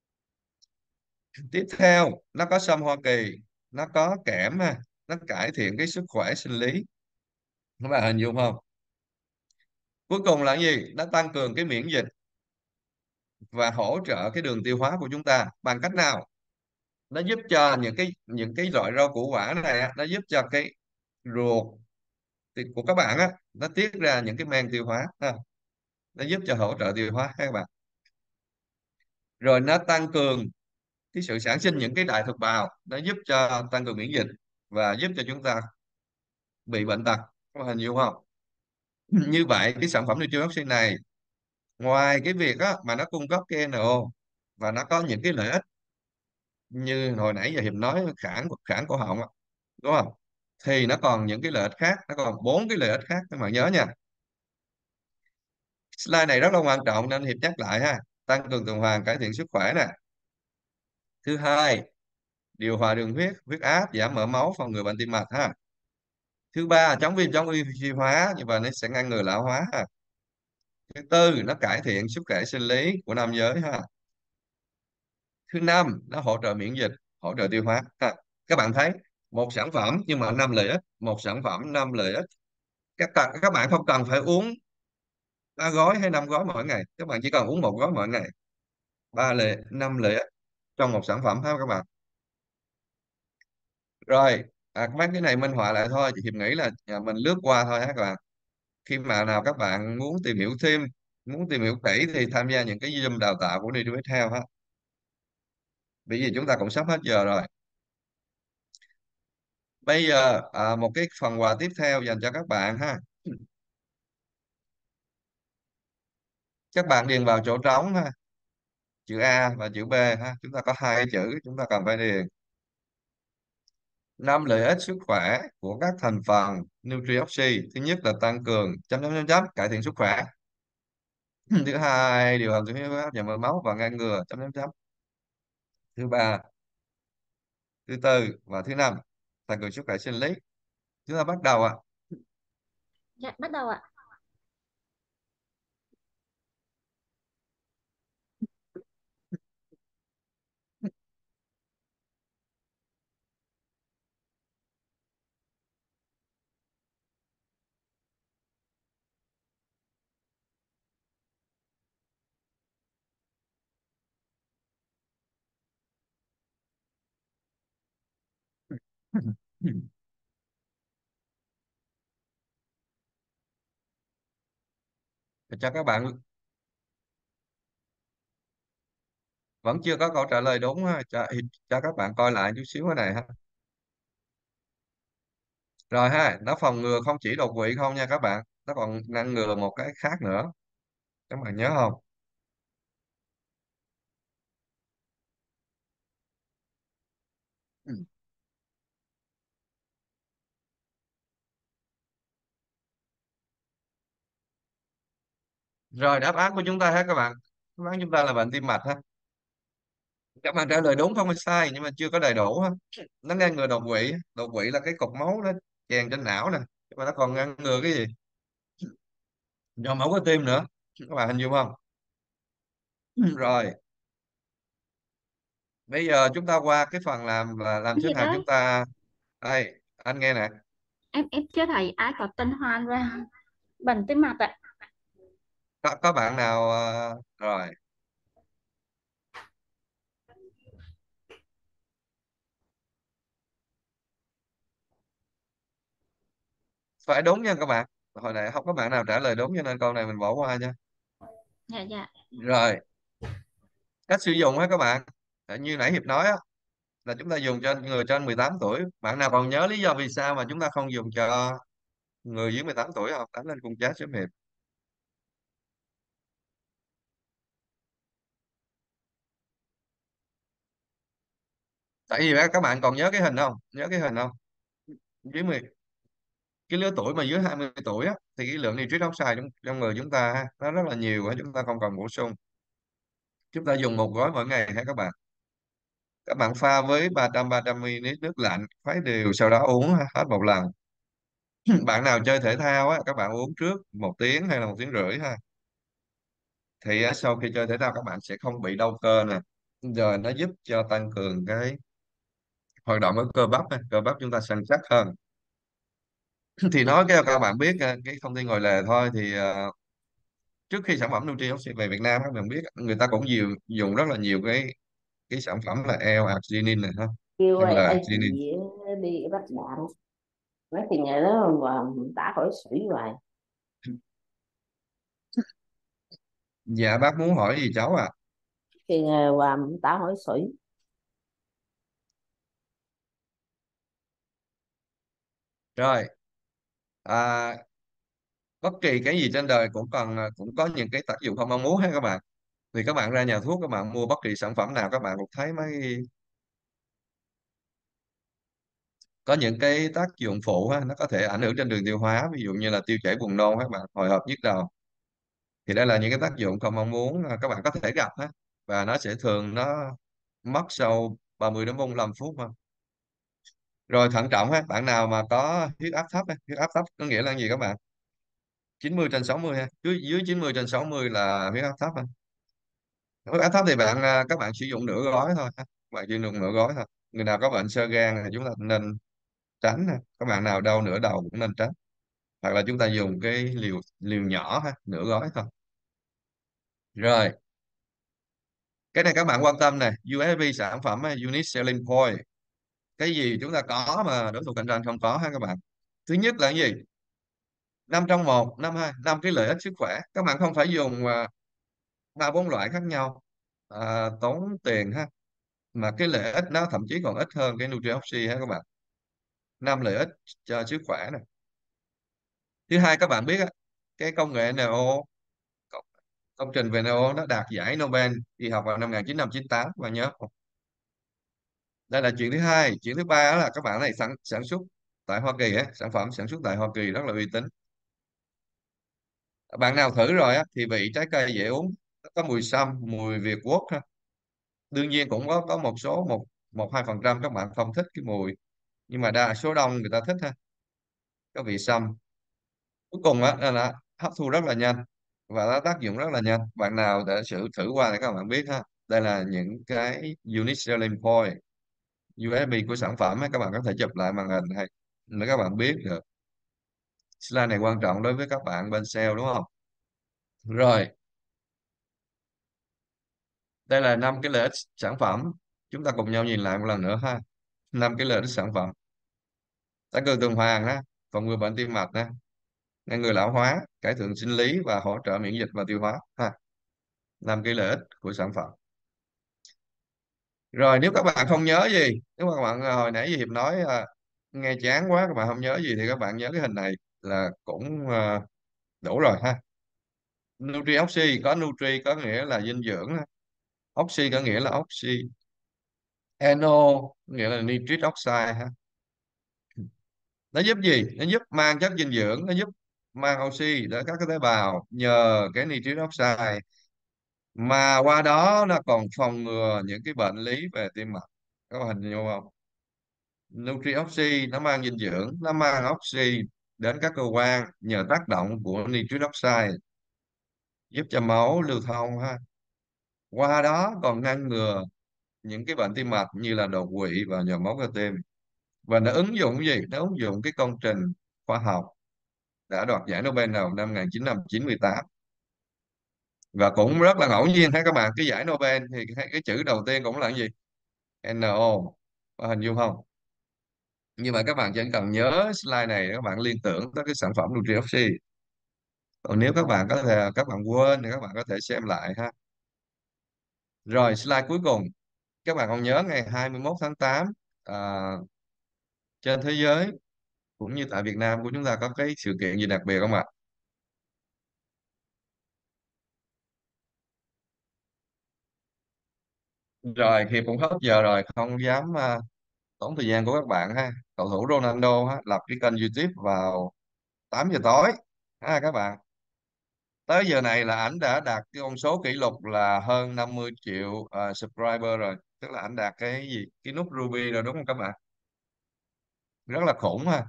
Speaker 3: Tiếp theo, nó có sâm Hoa Kỳ, nó có kẽm ha, nó cải thiện cái sức khỏe sinh lý. Các bạn hình dung không? Cuối cùng là cái gì? Nó tăng cường cái miễn dịch và hỗ trợ cái đường tiêu hóa của chúng ta. Bằng cách nào? Nó giúp cho những cái loại rau củ quả này á, nó giúp cho cái ruột của các bạn á, nó tiết ra những cái men tiêu hóa ha. Nó giúp cho hỗ trợ tiêu hóa các bạn. Rồi nó tăng cường cái sự sản sinh những cái đại thực bào, nó giúp cho tăng cường miễn dịch và giúp cho chúng ta bị bệnh tật. Có hình dung không? Như vậy cái sản phẩm Nutrioxin này, ngoài cái việc á, mà nó cung cấp cái NO và nó có những cái lợi ích như hồi nãy giờ Hiệp nói, kháng kháng cổ họng á, đúng không? Thì nó còn những cái lợi ích khác, nó còn bốn cái lợi ích khác các bạn nhớ nha. Slide này rất là quan trọng nên Hiệp nhắc lại ha. Tăng cường tuần hoàn, cải thiện sức khỏe nè. Thứ hai, điều hòa đường huyết, huyết áp, giảm mỡ máu, phòng ngừa bệnh tim mạch ha. Thứ ba, chống viêm, chống oxy hóa, như vậy nó sẽ ngăn ngừa lão hóa ha. Thứ tư, nó cải thiện sức khỏe sinh lý của nam giới ha. Thứ năm, nó hỗ trợ miễn dịch, hỗ trợ tiêu hóa ha. Các bạn thấy một sản phẩm nhưng mà năm lợi ích, một sản phẩm năm lợi ích. Các bạn không cần phải uống 3 gói hay 5 gói mỗi ngày, các bạn chỉ cần uống 1 gói mỗi ngày. 5 lợi ích trong một sản phẩm ha các bạn. Rồi, mấy cái này minh họa lại thôi, chị Hiệp nghĩ là mình lướt qua thôi ha các bạn. Khi mà nào các bạn muốn tìm hiểu thêm, muốn tìm hiểu kỹ thì tham gia những cái Zoom đào tạo của Nitwest Health ha. Bởi vì chúng ta cũng sắp hết giờ rồi. Bây giờ một cái phần quà tiếp theo dành cho các bạn ha. Các bạn điền vào chỗ trống ha, chữ A và chữ B ha. Chúng ta có 2 chữ chúng ta cần phải điền. 5 lợi ích sức khỏe của các thành phần Nutrioxy. Thứ nhất là tăng cường cải thiện sức khỏe. Thứ hai, điều hành tuyến huyết áp, giảm mỡ máu và ngăn ngừa Thứ ba, thứ tư và thứ năm, tăng cường sức khỏe sinh lý. Chúng ta bắt đầu ạ.
Speaker 2: Dạ, bắt đầu ạ.
Speaker 3: Để cho các bạn vẫn chưa có câu trả lời đúng ha, cho các bạn coi lại chút xíu cái này ha. Rồi ha, nó phòng ngừa không chỉ đột quỵ không nha các bạn, nó còn ngăn ngừa một cái khác nữa, các bạn nhớ không? Ừ. Rồi đáp án của chúng ta ha các bạn, đáp án chúng ta là bệnh tim mạch ha. Các bạn trả lời đúng không hay sai nhưng mà chưa có đầy đủ ha. Nó ngăn ngừa đột quỵ là cái cục máu nó chèn trên não nè, nhưng mà nó còn ngăn ngừa cái gì? Do máu có tim nữa, các bạn hình dung không? Rồi bây giờ chúng ta qua cái phần làm là làm
Speaker 2: Anh
Speaker 3: thế
Speaker 2: Hiệp
Speaker 3: nào
Speaker 2: ơi,
Speaker 3: chúng ta. Đây anh nghe nè.
Speaker 2: em chưa thấy ai có tên Hoan ra bệnh tim mạch ạ.
Speaker 3: Có bạn nào rồi phải đúng nha các bạn, hồi nãy không có bạn nào trả lời đúng cho nên câu này mình bỏ qua nha.
Speaker 2: Dạ, dạ.
Speaker 3: Rồi cách sử dụng á các bạn. Như nãy Hiệp nói á, là chúng ta dùng cho người trên 18 tuổi. Bạn nào còn nhớ lý do vì sao mà chúng ta không dùng cho người dưới 18 tuổi không? Đánh lên khung chat giúp Hiệp. Tại vì á, các bạn còn nhớ cái hình không? Nhớ cái hình không? Dưới 10, cái lứa tuổi mà dưới 20 tuổi á, thì cái lượng nitric oxide trong người chúng ta ha, nó rất là nhiều á, chúng ta không cần bổ sung. Chúng ta dùng 1 gói mỗi ngày ha các bạn. Các bạn pha với 300 ml nước lạnh, khuấy đều sau đó uống hết một lần. Bạn nào chơi thể thao á, các bạn uống trước 1 tiếng hay là 1 tiếng rưỡi ha. Thì á, sau khi chơi thể thao các bạn sẽ không bị đau cơ nè. Rồi nó giúp cho tăng cường cái hoạt động của cơ bắp ha. Cơ bắp chúng ta săn chắc hơn. Thì nói cho các bạn biết cái thông tin ngoài lề thôi thì trước khi sản phẩm Nutrioxin về Việt Nam các bạn biết người ta cũng dùng rất là nhiều cái sản phẩm là L-arginine này ha.
Speaker 4: Kêu anh
Speaker 3: L-arginine.
Speaker 4: chị đi bắt đạn mấy thì ngày đó mà tả khỏi sủy hoài.
Speaker 3: Dạ bác muốn hỏi gì cháu à?
Speaker 4: Thì và táo hỏi sủi.
Speaker 3: Rồi, à, bất kỳ cái gì trên đời cũng có những cái tác dụng không mong muốn ha các bạn. Thì các bạn ra nhà thuốc, các bạn mua bất kỳ sản phẩm nào, các bạn cũng thấy có những cái tác dụng phụ ha, nó có thể ảnh hưởng trên đường tiêu hóa, ví dụ như là tiêu chảy, buồn nôn các bạn, hồi hộp, nhức đầu. Thì đây là những cái tác dụng không mong muốn các bạn có thể gặp ha, và nó sẽ thường nó mất sau 30 đến 45 phút ha. Rồi thận trọng ha, bạn nào mà có huyết áp thấp ha, huyết áp thấp có nghĩa là gì các bạn? 90/60 ha, dưới 90/60 là huyết áp thấp ha. Huyết áp thấp thì các bạn sử dụng nửa gói thôi ha. Các bạn sử dụng nửa gói thôi. Người nào có bệnh xơ gan thì chúng ta nên tránh ha. Các bạn nào đau nửa đầu cũng nên tránh, hoặc là chúng ta dùng cái liều liều nhỏ ha, nửa gói thôi. Rồi, cái này các bạn quan tâm này, USP sản phẩm ha, Unique Selling Point. Cái gì chúng ta có mà đối thủ cạnh tranh không có ha các bạn? Thứ nhất là cái gì? 5 trong 1, năm cái lợi ích sức khỏe. Các bạn không phải dùng 3 4 loại khác nhau, tốn tiền ha, mà cái lợi ích nó thậm chí còn ít hơn cái NutriOxy ha các bạn. 5 lợi ích cho sức khỏe này. Thứ hai, các bạn biết á, cái công nghệ NO, công, công trình về NO nó đạt giải Nobel y học vào năm 1998, các bạn nhớ không? Đây là chuyện thứ hai. Chuyện thứ ba là các bạn này sản xuất tại Hoa Kỳ á, sản phẩm sản xuất tại Hoa Kỳ rất là uy tín. Bạn nào thử rồi á thì vị trái cây dễ uống, nó có mùi sâm, mùi Việt Quất ha. Đương nhiên cũng có một số, 1-2% các bạn không thích cái mùi, nhưng mà đa số đông người ta thích ha, có vị sâm. Cuối cùng á là hấp thu rất là nhanh và nó tác dụng rất là nhanh. Bạn nào đã thử qua thì các bạn biết ha. Đây là những cái unique selling point, USP của sản phẩm á. Các bạn có thể chụp lại màn hình hay để các bạn biết được. Slide này quan trọng đối với các bạn bên sale đúng không? Rồi, đây là 5 cái lợi ích sản phẩm. Chúng ta cùng nhau nhìn lại một lần nữa ha. 5 cái lợi ích sản phẩm: tăng cường tuần hoàn ha, phòng ngừa bệnh tim mạch ha, ngăn ngừa lão hóa, cải thiện sinh lý và hỗ trợ miễn dịch và tiêu hóa ha. 5 cái lợi ích của sản phẩm. Rồi, nếu các bạn không nhớ gì, nếu các bạn hồi nãy Hiệp nói nghe chán quá, các bạn không nhớ gì thì các bạn nhớ cái hình này là cũng đủ rồi ha. NutriOxy, có Nutri có nghĩa là dinh dưỡng ha. Oxy có nghĩa là oxy. NO nghĩa là nitric oxide ha. Nó giúp gì? Nó giúp mang chất dinh dưỡng, nó giúp mang oxy để các cái tế bào nhờ cái nitric oxide, mà qua đó nó còn phòng ngừa những cái bệnh lý về tim mạch. Các bạn hình dung không? NutriOxy nó mang dinh dưỡng, nó mang oxy đến các cơ quan nhờ tác động của nitric oxide, giúp cho máu lưu thông ha. Qua đó còn ngăn ngừa những cái bệnh tim mạch như là đột quỵ và nhồi máu cơ tim. Và nó ứng dụng cái gì? Nó ứng dụng cái công trình khoa học đã đoạt giải Nobel vào năm 1998. Và cũng rất là ngẫu nhiên ha các bạn, cái giải Nobel thì cái chữ đầu tiên cũng là cái gì? NO. Có hình dung không? Nhưng mà các bạn chỉ cần nhớ slide này, các bạn liên tưởng tới cái sản phẩm NutriOxy. Còn nếu các bạn quên thì các bạn có thể xem lại ha. Rồi, slide cuối cùng. Các bạn còn nhớ ngày 21 tháng 8 à, trên thế giới cũng như tại Việt Nam của chúng ta có cái sự kiện gì đặc biệt không ạ? Rồi, Hiệp cũng hết giờ rồi, không dám tốn thời gian của các bạn ha. Cầu thủ Ronaldo ha, lập cái kênh YouTube vào 8 giờ tối ha các bạn. Tới giờ này là ảnh đã đạt cái con số kỷ lục là hơn 50 triệu subscriber rồi. Tức là ảnh đạt cái gì? Cái nút Ruby rồi đúng không các bạn? Rất là khủng ha.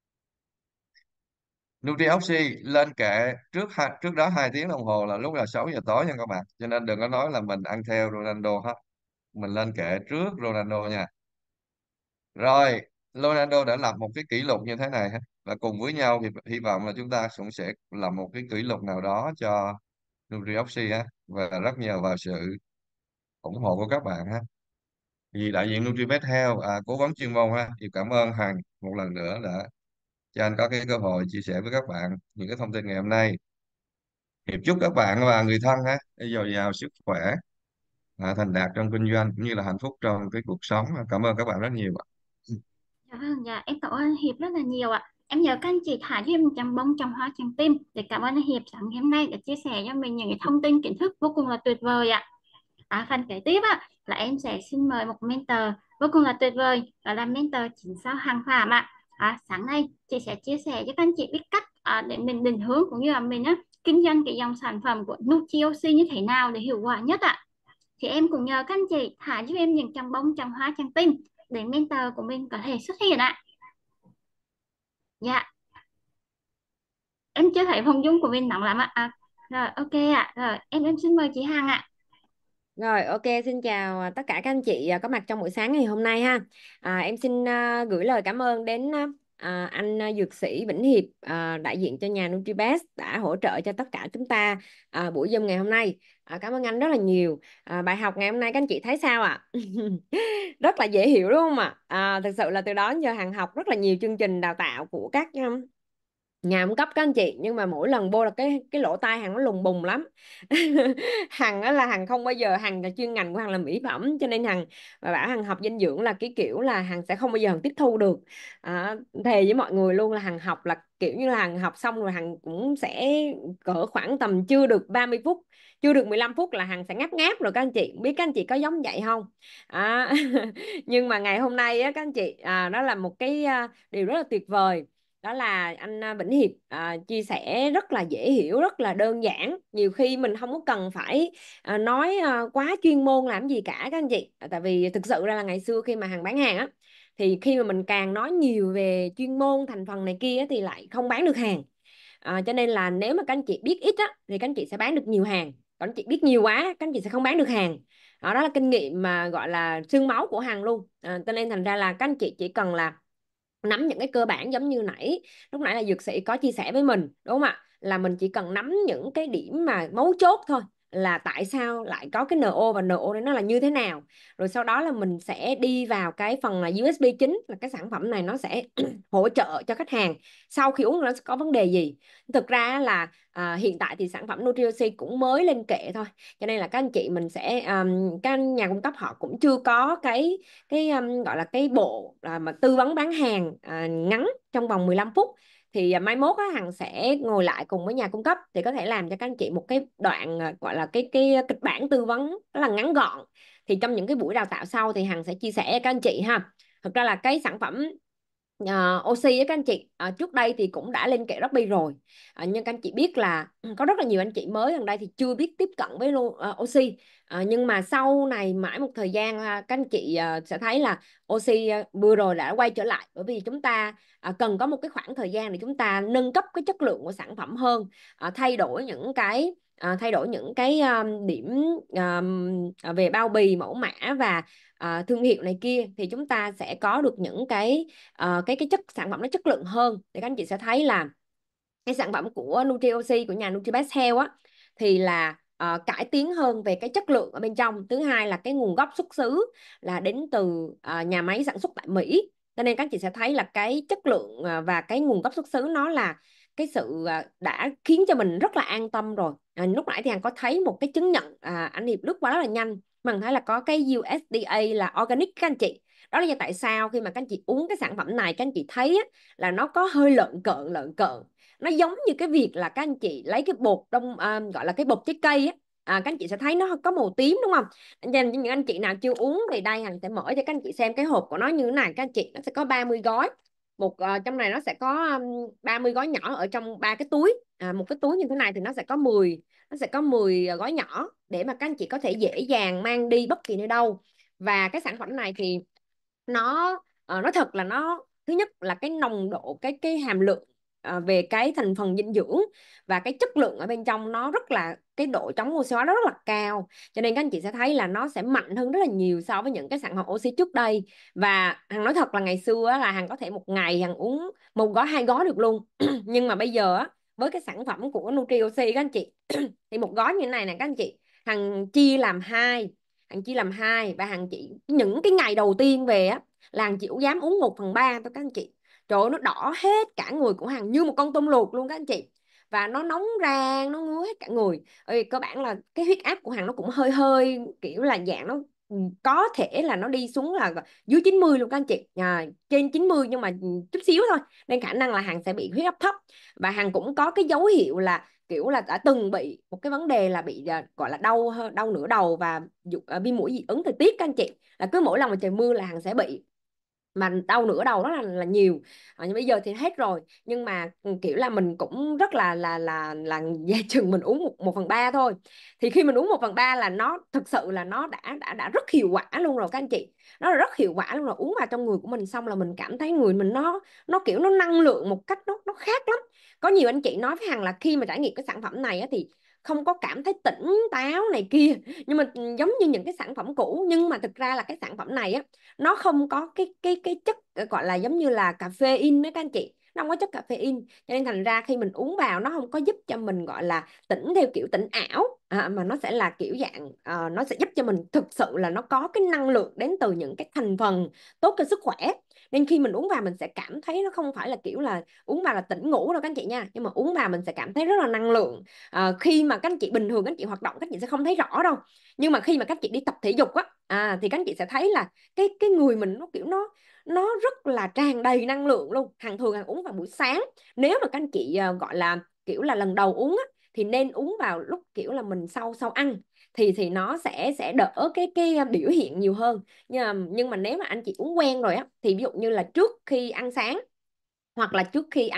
Speaker 3: NutriOxy lên kệ trước đó 2 tiếng đồng hồ là lúc là 6 giờ tối nha các bạn. Cho nên đừng có nói là mình ăn theo Ronaldo hết. Mình lên kệ trước Ronaldo nha. Rồi, Ronaldo đã lập một cái kỷ lục như thế này ha. Và cùng với nhau thì hy vọng là chúng ta cũng sẽ làm một cái kỷ lục nào đó cho NutriOxy ha. Và rất nhờ vào sự ủng hộ của các bạn ha. Vì đại diện NutriVet Health, cố vấn chuyên môn ha, thì cảm ơn Hằng một lần nữa đã cho anh có cái cơ hội chia sẻ với các bạn những cái thông tin ngày hôm nay. Hiệp chúc các bạn và người thân ha dồi dào sức khỏe. thành đạt trong kinh doanh cũng như là hạnh phúc trong cái cuộc sống. Cảm ơn các bạn rất nhiều ạ.
Speaker 2: Dạ vâng, dạ em cảm ơn Hiệp rất là nhiều ạ. Em nhờ các anh chị thả cho em một tràng bông, tràng hoa, tràng tim để cảm ơn anh Hiệp sáng ngày hôm nay đã chia sẻ cho mình những cái thông tin kiến thức vô cùng là tuyệt vời ạ. Phần kế tiếp là em sẽ xin mời một mentor vô cùng là tuyệt vời, đó là mentor chính xác Hằng Phạm ạ. Sáng nay chị sẽ chia sẻ cho các anh chị biết cách để mình định hướng cũng như là mình kinh doanh cái dòng sản phẩm của NutriOC như thế nào để hiệu quả nhất ạ. Thì em cũng nhờ các anh chị thả giúp em những tràng bông, tràng hoa, tràng tim để mentor của mình có thể xuất hiện ạ. Dạ, em chưa thấy phòng dung của mình nóng lắm ạ. Rồi, ok ạ. Rồi, em xin mời chị Hằng ạ.
Speaker 5: Rồi, ok, xin chào tất cả các anh chị có mặt trong buổi sáng ngày hôm nay ha. Em xin gửi lời cảm ơn đến anh dược sĩ Vĩnh Hiệp, đại diện cho nhà NutriBest đã hỗ trợ cho tất cả chúng ta buổi Zoom ngày hôm nay. Cảm ơn anh rất là nhiều. Bài học ngày hôm nay các anh chị thấy sao ạ? Rất là dễ hiểu đúng không ạ? Thực sự là từ đó đến giờ Hằng học rất là nhiều chương trình đào tạo của các nhà cung cấp các anh chị, nhưng mà mỗi lần vô là cái lỗ tai Hằng nó lùng bùng lắm. Hằng á là Hằng không bao giờ, Hằng là chuyên ngành của Hằng là mỹ phẩm, cho nên Hằng và bảo Hằng học dinh dưỡng là cái kiểu là Hằng sẽ không bao giờ Hằng tiếp thu được. Thề với mọi người luôn là Hằng học là kiểu như là Hằng học xong rồi Hằng cũng sẽ cỡ khoảng tầm chưa được 30 phút, chưa được 15 phút là Hằng sẽ ngáp ngáp rồi. Các anh chị biết các anh chị có giống vậy không? à, nhưng mà ngày hôm nay á các anh chị, đó là một cái điều rất là tuyệt vời. Đó là anh Vĩnh Hiệp chia sẻ rất là dễ hiểu, rất là đơn giản. Nhiều khi mình không có cần phải nói quá chuyên môn làm gì cả các anh chị. Tại vì thực sự ra là ngày xưa khi mà Hằng bán hàng á, thì khi mà mình càng nói nhiều về chuyên môn thành phần này kia thì lại không bán được hàng. Cho nên là nếu mà các anh chị biết ít á thì các anh chị sẽ bán được nhiều hàng, còn anh chị biết nhiều quá các anh chị sẽ không bán được hàng. Đó là kinh nghiệm mà gọi là xương máu của Hằng luôn. Cho nên thành ra là các anh chị chỉ cần là nắm những cái cơ bản giống như lúc nãy là dược sĩ có chia sẻ với mình đúng không ạ, là mình chỉ cần nắm những cái điểm mà mấu chốt thôi, là tại sao lại có cái NO và NO đấy nó là như thế nào, rồi sau đó là mình sẽ đi vào cái phần là USB chính, là cái sản phẩm này nó sẽ hỗ trợ cho khách hàng sau khi uống nó sẽ có vấn đề gì. Thực ra là hiện tại thì sản phẩm NutriOC cũng mới lên kệ thôi, cho nên là các anh chị mình sẽ các nhà cung cấp họ cũng chưa có cái gọi là cái bộ mà tư vấn bán hàng ngắn trong vòng 15 phút. Thì mai mốt á, Hằng sẽ ngồi lại cùng với nhà cung cấp thì có thể làm cho các anh chị một cái đoạn gọi là cái kịch bản tư vấn rất là ngắn gọn. Thì trong những cái buổi đào tạo sau thì Hằng sẽ chia sẻ các anh chị ha. Thực ra là cái sản phẩm oxy á các anh chị, trước đây thì cũng đã lên kệ Shopee rồi, nhưng các anh chị biết là có rất là nhiều anh chị mới gần đây thì chưa biết tiếp cận với oxy. Nhưng mà sau này mãi một thời gian các anh chị sẽ thấy là oxy vừa rồi đã quay trở lại, bởi vì chúng ta cần có một cái khoảng thời gian để chúng ta nâng cấp cái chất lượng của sản phẩm hơn, thay đổi những cái điểm về bao bì, mẫu mã và thương hiệu này kia, thì chúng ta sẽ có được những cái chất sản phẩm nó chất lượng hơn. Thì các anh chị sẽ thấy là cái sản phẩm của NutriOC của nhà NutriBest Health á thì là cải tiến hơn về cái chất lượng ở bên trong. Thứ hai là cái nguồn gốc xuất xứ là đến từ nhà máy sản xuất tại Mỹ, cho nên các anh chị sẽ thấy là cái chất lượng và cái nguồn gốc xuất xứ nó là cái sự đã khiến cho mình rất là an tâm rồi. Lúc nãy thì anh có thấy một cái chứng nhận, anh Hiệp lướt qua rất là nhanh, mình thấy là có cái USDA là organic các anh chị. Đó là tại sao khi mà các anh chị uống cái sản phẩm này các anh chị thấy á, là nó có hơi lợn cợn. Nó giống như cái việc là các anh chị lấy cái bột gọi là cái bột trái cây á, các anh chị sẽ thấy nó có màu tím đúng không. Nên những anh chị nào chưa uống thì đây Hằng sẽ mở cho các anh chị xem cái hộp của nó như thế này. Các anh chị, nó sẽ có 30 gói, trong này nó sẽ có 30 gói nhỏ ở trong ba cái túi. Một cái túi như thế này thì nó sẽ có 10 gói nhỏ để mà các anh chị có thể dễ dàng mang đi bất kỳ nơi đâu. Và cái sản phẩm này thì nó thật là nó, thứ nhất là cái nồng độ, cái hàm lượng về cái thành phần dinh dưỡng và cái chất lượng ở bên trong nó rất là, cái độ chống oxy hóa nó rất là cao, cho nên các anh chị sẽ thấy là nó sẽ mạnh hơn rất là nhiều so với những cái sản phẩm oxy trước đây. Và Hằng nói thật là ngày xưa á, là Hằng có thể một ngày Hằng uống một gói, hai gói được luôn. Nhưng mà bây giờ á, với cái sản phẩm của NutriOC các anh chị thì một gói như thế này nè các anh chị, Hằng chia làm hai và Hằng chỉ những cái ngày đầu tiên về á là Hằng chỉ dám uống 1/3 thôi các anh chị. Trời ơi, nó đỏ hết cả người của Hằng như một con tôm luộc luôn các anh chị. và nó nóng rang, nó ngứa hết cả người. Cơ bản là cái huyết áp của Hằng nó cũng hơi hơi kiểu là dạng nó có thể là nó đi xuống là dưới 90 luôn các anh chị, trên 90 nhưng mà chút xíu thôi, nên khả năng là Hằng sẽ bị huyết áp thấp. Và Hằng cũng có cái dấu hiệu là kiểu là đã từng bị một cái vấn đề là bị gọi là đau đau nửa đầu và viêm mũi dị ứng thời tiết các anh chị, là cứ mỗi lần mà trời mưa là Hằng sẽ bị, mà đau nửa đầu đó là nhiều. Nhưng bây giờ thì hết rồi, nhưng mà kiểu là mình cũng rất là dè chừng mình uống 1/3 thôi. Thì khi mình uống 1/3 là nó thực sự là nó đã rất hiệu quả luôn rồi các anh chị, nó là rất hiệu quả luôn rồi. Uống vào trong người của mình xong là mình cảm thấy người mình nó kiểu nó năng lượng một cách nó khác lắm. Có nhiều anh chị nói với Hằng là khi mà trải nghiệm cái sản phẩm này á, thì không có cảm thấy tỉnh táo này kia, nhưng mà giống như những cái sản phẩm cũ. Nhưng mà thực ra là cái sản phẩm này á, nó không có cái chất gọi là giống như là cà phê in đấy các anh chị, nó không có chất cà phê in, cho nên thành ra khi mình uống vào nó không có giúp cho mình gọi là tỉnh theo kiểu tỉnh ảo, mà nó sẽ là kiểu dạng nó sẽ giúp cho mình thực sự là nó có cái năng lượng đến từ những cái thành phần tốt cho sức khỏe. Nên khi mình uống vào mình sẽ cảm thấy nó không phải là kiểu là uống vào là tỉnh ngủ đâu các anh chị nha, nhưng mà uống vào mình sẽ cảm thấy rất là năng lượng. Khi mà các anh chị bình thường các anh chị hoạt động các anh chị sẽ không thấy rõ đâu, nhưng mà khi mà các anh chị đi tập thể dục á, thì các anh chị sẽ thấy là cái người mình nó kiểu nó rất là tràn đầy năng lượng luôn. Hằng thường Hằng uống vào buổi sáng. Nếu mà các anh chị gọi là kiểu là lần đầu uống á, thì nên uống vào lúc kiểu là mình sau sau ăn, thì nó sẽ đỡ cái biểu hiện nhiều hơn. Nhưng mà nếu mà anh chị uống quen rồi á, thì ví dụ như là trước khi ăn sáng, hoặc là trước khi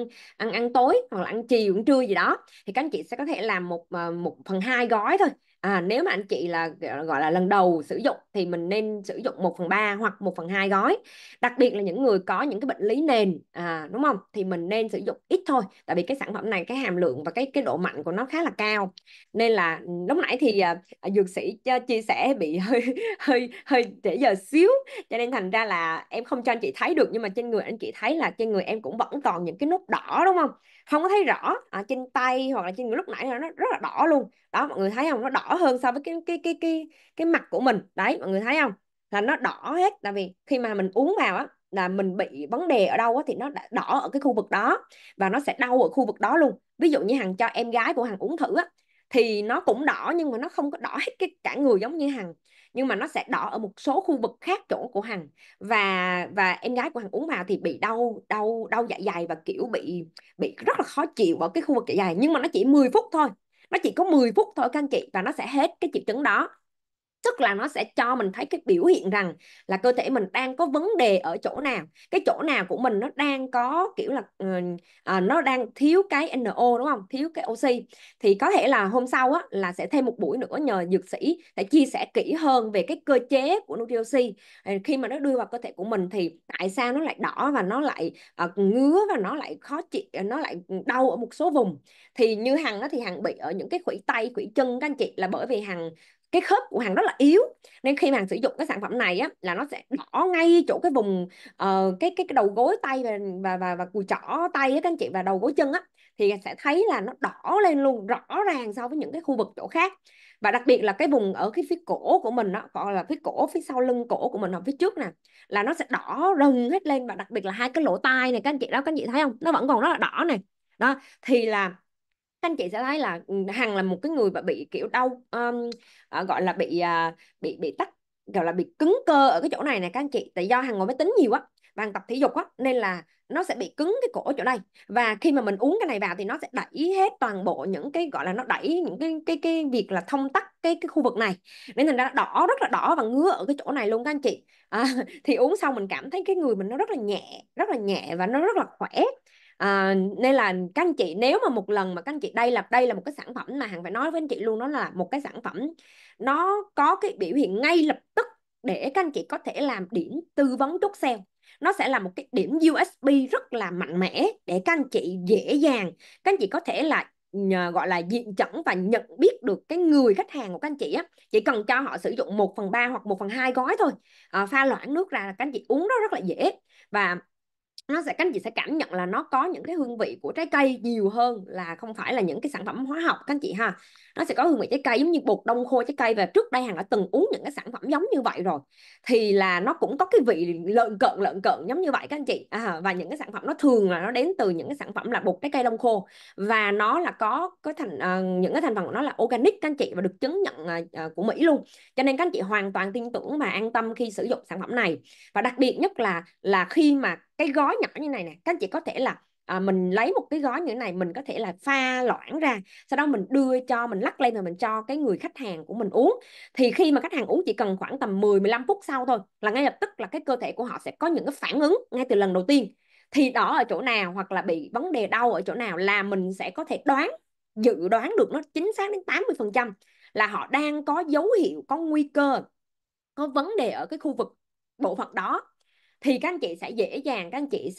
Speaker 5: ăn tối, hoặc là ăn chiều ăn trưa gì đó, thì các anh chị sẽ có thể làm 1/2 gói thôi. Nếu mà anh chị là gọi là lần đầu sử dụng thì mình nên sử dụng 1/3 hoặc 1/2 gói. Đặc biệt là những người có những cái bệnh lý nền, đúng không, thì mình nên sử dụng ít thôi, tại vì cái sản phẩm này cái hàm lượng và cái độ mặn của nó khá là cao. Nên là lúc nãy thì dược sĩ chia sẻ bị hơi hơi trễ giờ xíu, cho nên thành ra là em không cho anh chị thấy được, nhưng mà trên người anh chị thấy là trên người em cũng vẫn còn những cái nốt đỏ đúng không, không có thấy rõ trên tay hoặc là trên người lúc nãy là nó rất là đỏ luôn đó, mọi người thấy không, nó đỏ hơn so với cái mặt của mình đấy, mọi người thấy không, là nó đỏ hết. Tại vì khi mà mình uống vào á, là mình bị vấn đề ở đâu á, thì nó đã đỏ ở cái khu vực đó và nó sẽ đau ở khu vực đó luôn. Ví dụ như Hằng cho em gái của Hằng uống thử á, thì nó cũng đỏ nhưng mà nó không có đỏ hết cái cả người giống như Hằng, nhưng mà nó sẽ đỏ ở một số khu vực khác chỗ của Hằng. Và em gái của Hằng uống vào thì bị đau đau đau dạ dày và kiểu bị rất là khó chịu ở cái khu vực dạ dày, nhưng mà nó chỉ 10 phút thôi, nó chỉ có 10 phút thôi các anh chị, và nó sẽ hết cái triệu chứng đó. Tức là nó sẽ cho mình thấy cái biểu hiện rằng là cơ thể mình đang có vấn đề ở chỗ nào, cái chỗ nào của mình nó đang có kiểu là nó đang thiếu cái NO đúng không, thiếu cái oxy. Thì có thể là hôm sau á, là sẽ thêm một buổi nữa nhờ dược sĩ để chia sẻ kỹ hơn về cái cơ chế của NutriOxy. Khi mà nó đưa vào cơ thể của mình thì tại sao nó lại đỏ và nó lại ngứa và nó lại khó chịu, nó lại đau ở một số vùng. Thì như Hằng á, thì Hằng bị ở những cái khuỷu tay khuỷu chân các anh chị, là bởi vì Hằng cái khớp của Hằng rất là yếu, nên khi mà Hằng sử dụng cái sản phẩm này á, là nó sẽ đỏ ngay chỗ cái vùng cái đầu gối tay và cùi chỏ tay á các anh chị, và đầu gối chân á, thì sẽ thấy là nó đỏ lên luôn, rõ ràng so với những cái khu vực chỗ khác. Và đặc biệt là cái vùng ở cái phía cổ của mình đó, gọi là phía cổ, phía sau lưng cổ của mình ở phía trước nè, là nó sẽ đỏ rừng hết lên. Và đặc biệt là hai cái lỗ tai này các anh chị đó, các anh chị thấy không, nó vẫn còn rất là đỏ này đó. Thì là các anh chị sẽ thấy là Hằng là một cái người mà bị kiểu đau gọi là bị tắc, gọi là bị cứng cơ ở cái chỗ này nè các anh chị. Tại do Hằng ngồi máy tính nhiều á và Hằng tập thể dục á, nên là nó sẽ bị cứng cái cổ chỗ đây. Và khi mà mình uống cái này vào thì nó sẽ đẩy hết toàn bộ những cái gọi là nó đẩy những cái việc là thông tắc cái khu vực này, nên thành ra đỏ, rất là đỏ và ngứa ở cái chỗ này luôn các anh chị. Thì uống xong mình cảm thấy cái người mình nó rất là nhẹ và nó rất là khỏe. Nên là các anh chị nếu mà một lần mà các anh chị, đây là một cái sản phẩm mà Hằng phải nói với anh chị luôn, đó là một cái sản phẩm nó có cái biểu hiện ngay lập tức để các anh chị có thể làm điểm tư vấn chốt sale. Nó sẽ là một cái điểm USB rất là mạnh mẽ để các anh chị dễ dàng, các anh chị có thể là gọi là diện chẩn và nhận biết được cái người khách hàng của các anh chị á. Chỉ cần cho họ sử dụng 1/3 hoặc 1/2 gói thôi, pha loãng nước ra là các anh chị uống nó rất là dễ. Và các anh chị sẽ cảm nhận là nó có những cái hương vị của trái cây nhiều hơn là không phải là những cái sản phẩm hóa học các anh chị ha. Nó sẽ có hương vị trái cây giống như bột đông khô trái cây, và trước đây Hằng đã từng uống những cái sản phẩm giống như vậy rồi, thì là nó cũng có cái vị lợn cợn giống như vậy các anh chị. Và những cái sản phẩm nó thường là nó đến từ những cái sản phẩm là bột trái cây đông khô, và nó là có những cái thành phần của nó là organic các anh chị, và được chứng nhận của Mỹ luôn, cho nên các anh chị hoàn toàn tin tưởng và an tâm khi sử dụng sản phẩm này. Và đặc biệt nhất là khi mà cái gói nhỏ như này nè, các anh chị có thể là mình lấy một cái gói như thế này, mình có thể là pha loãng ra, sau đó mình mình lắc lên rồi mình cho cái người khách hàng của mình uống. Thì khi mà khách hàng uống chỉ cần khoảng tầm 10-15 phút sau thôi là ngay lập tức là cái cơ thể của họ sẽ có những cái phản ứng ngay từ lần đầu tiên. Thì đỏ ở chỗ nào hoặc là bị vấn đề đau ở chỗ nào là mình sẽ có thể dự đoán được nó chính xác đến 80% là họ đang có dấu hiệu, có nguy cơ, có vấn đề ở cái khu vực bộ phận đó. Thì các anh chị sẽ dễ dàng, các anh chị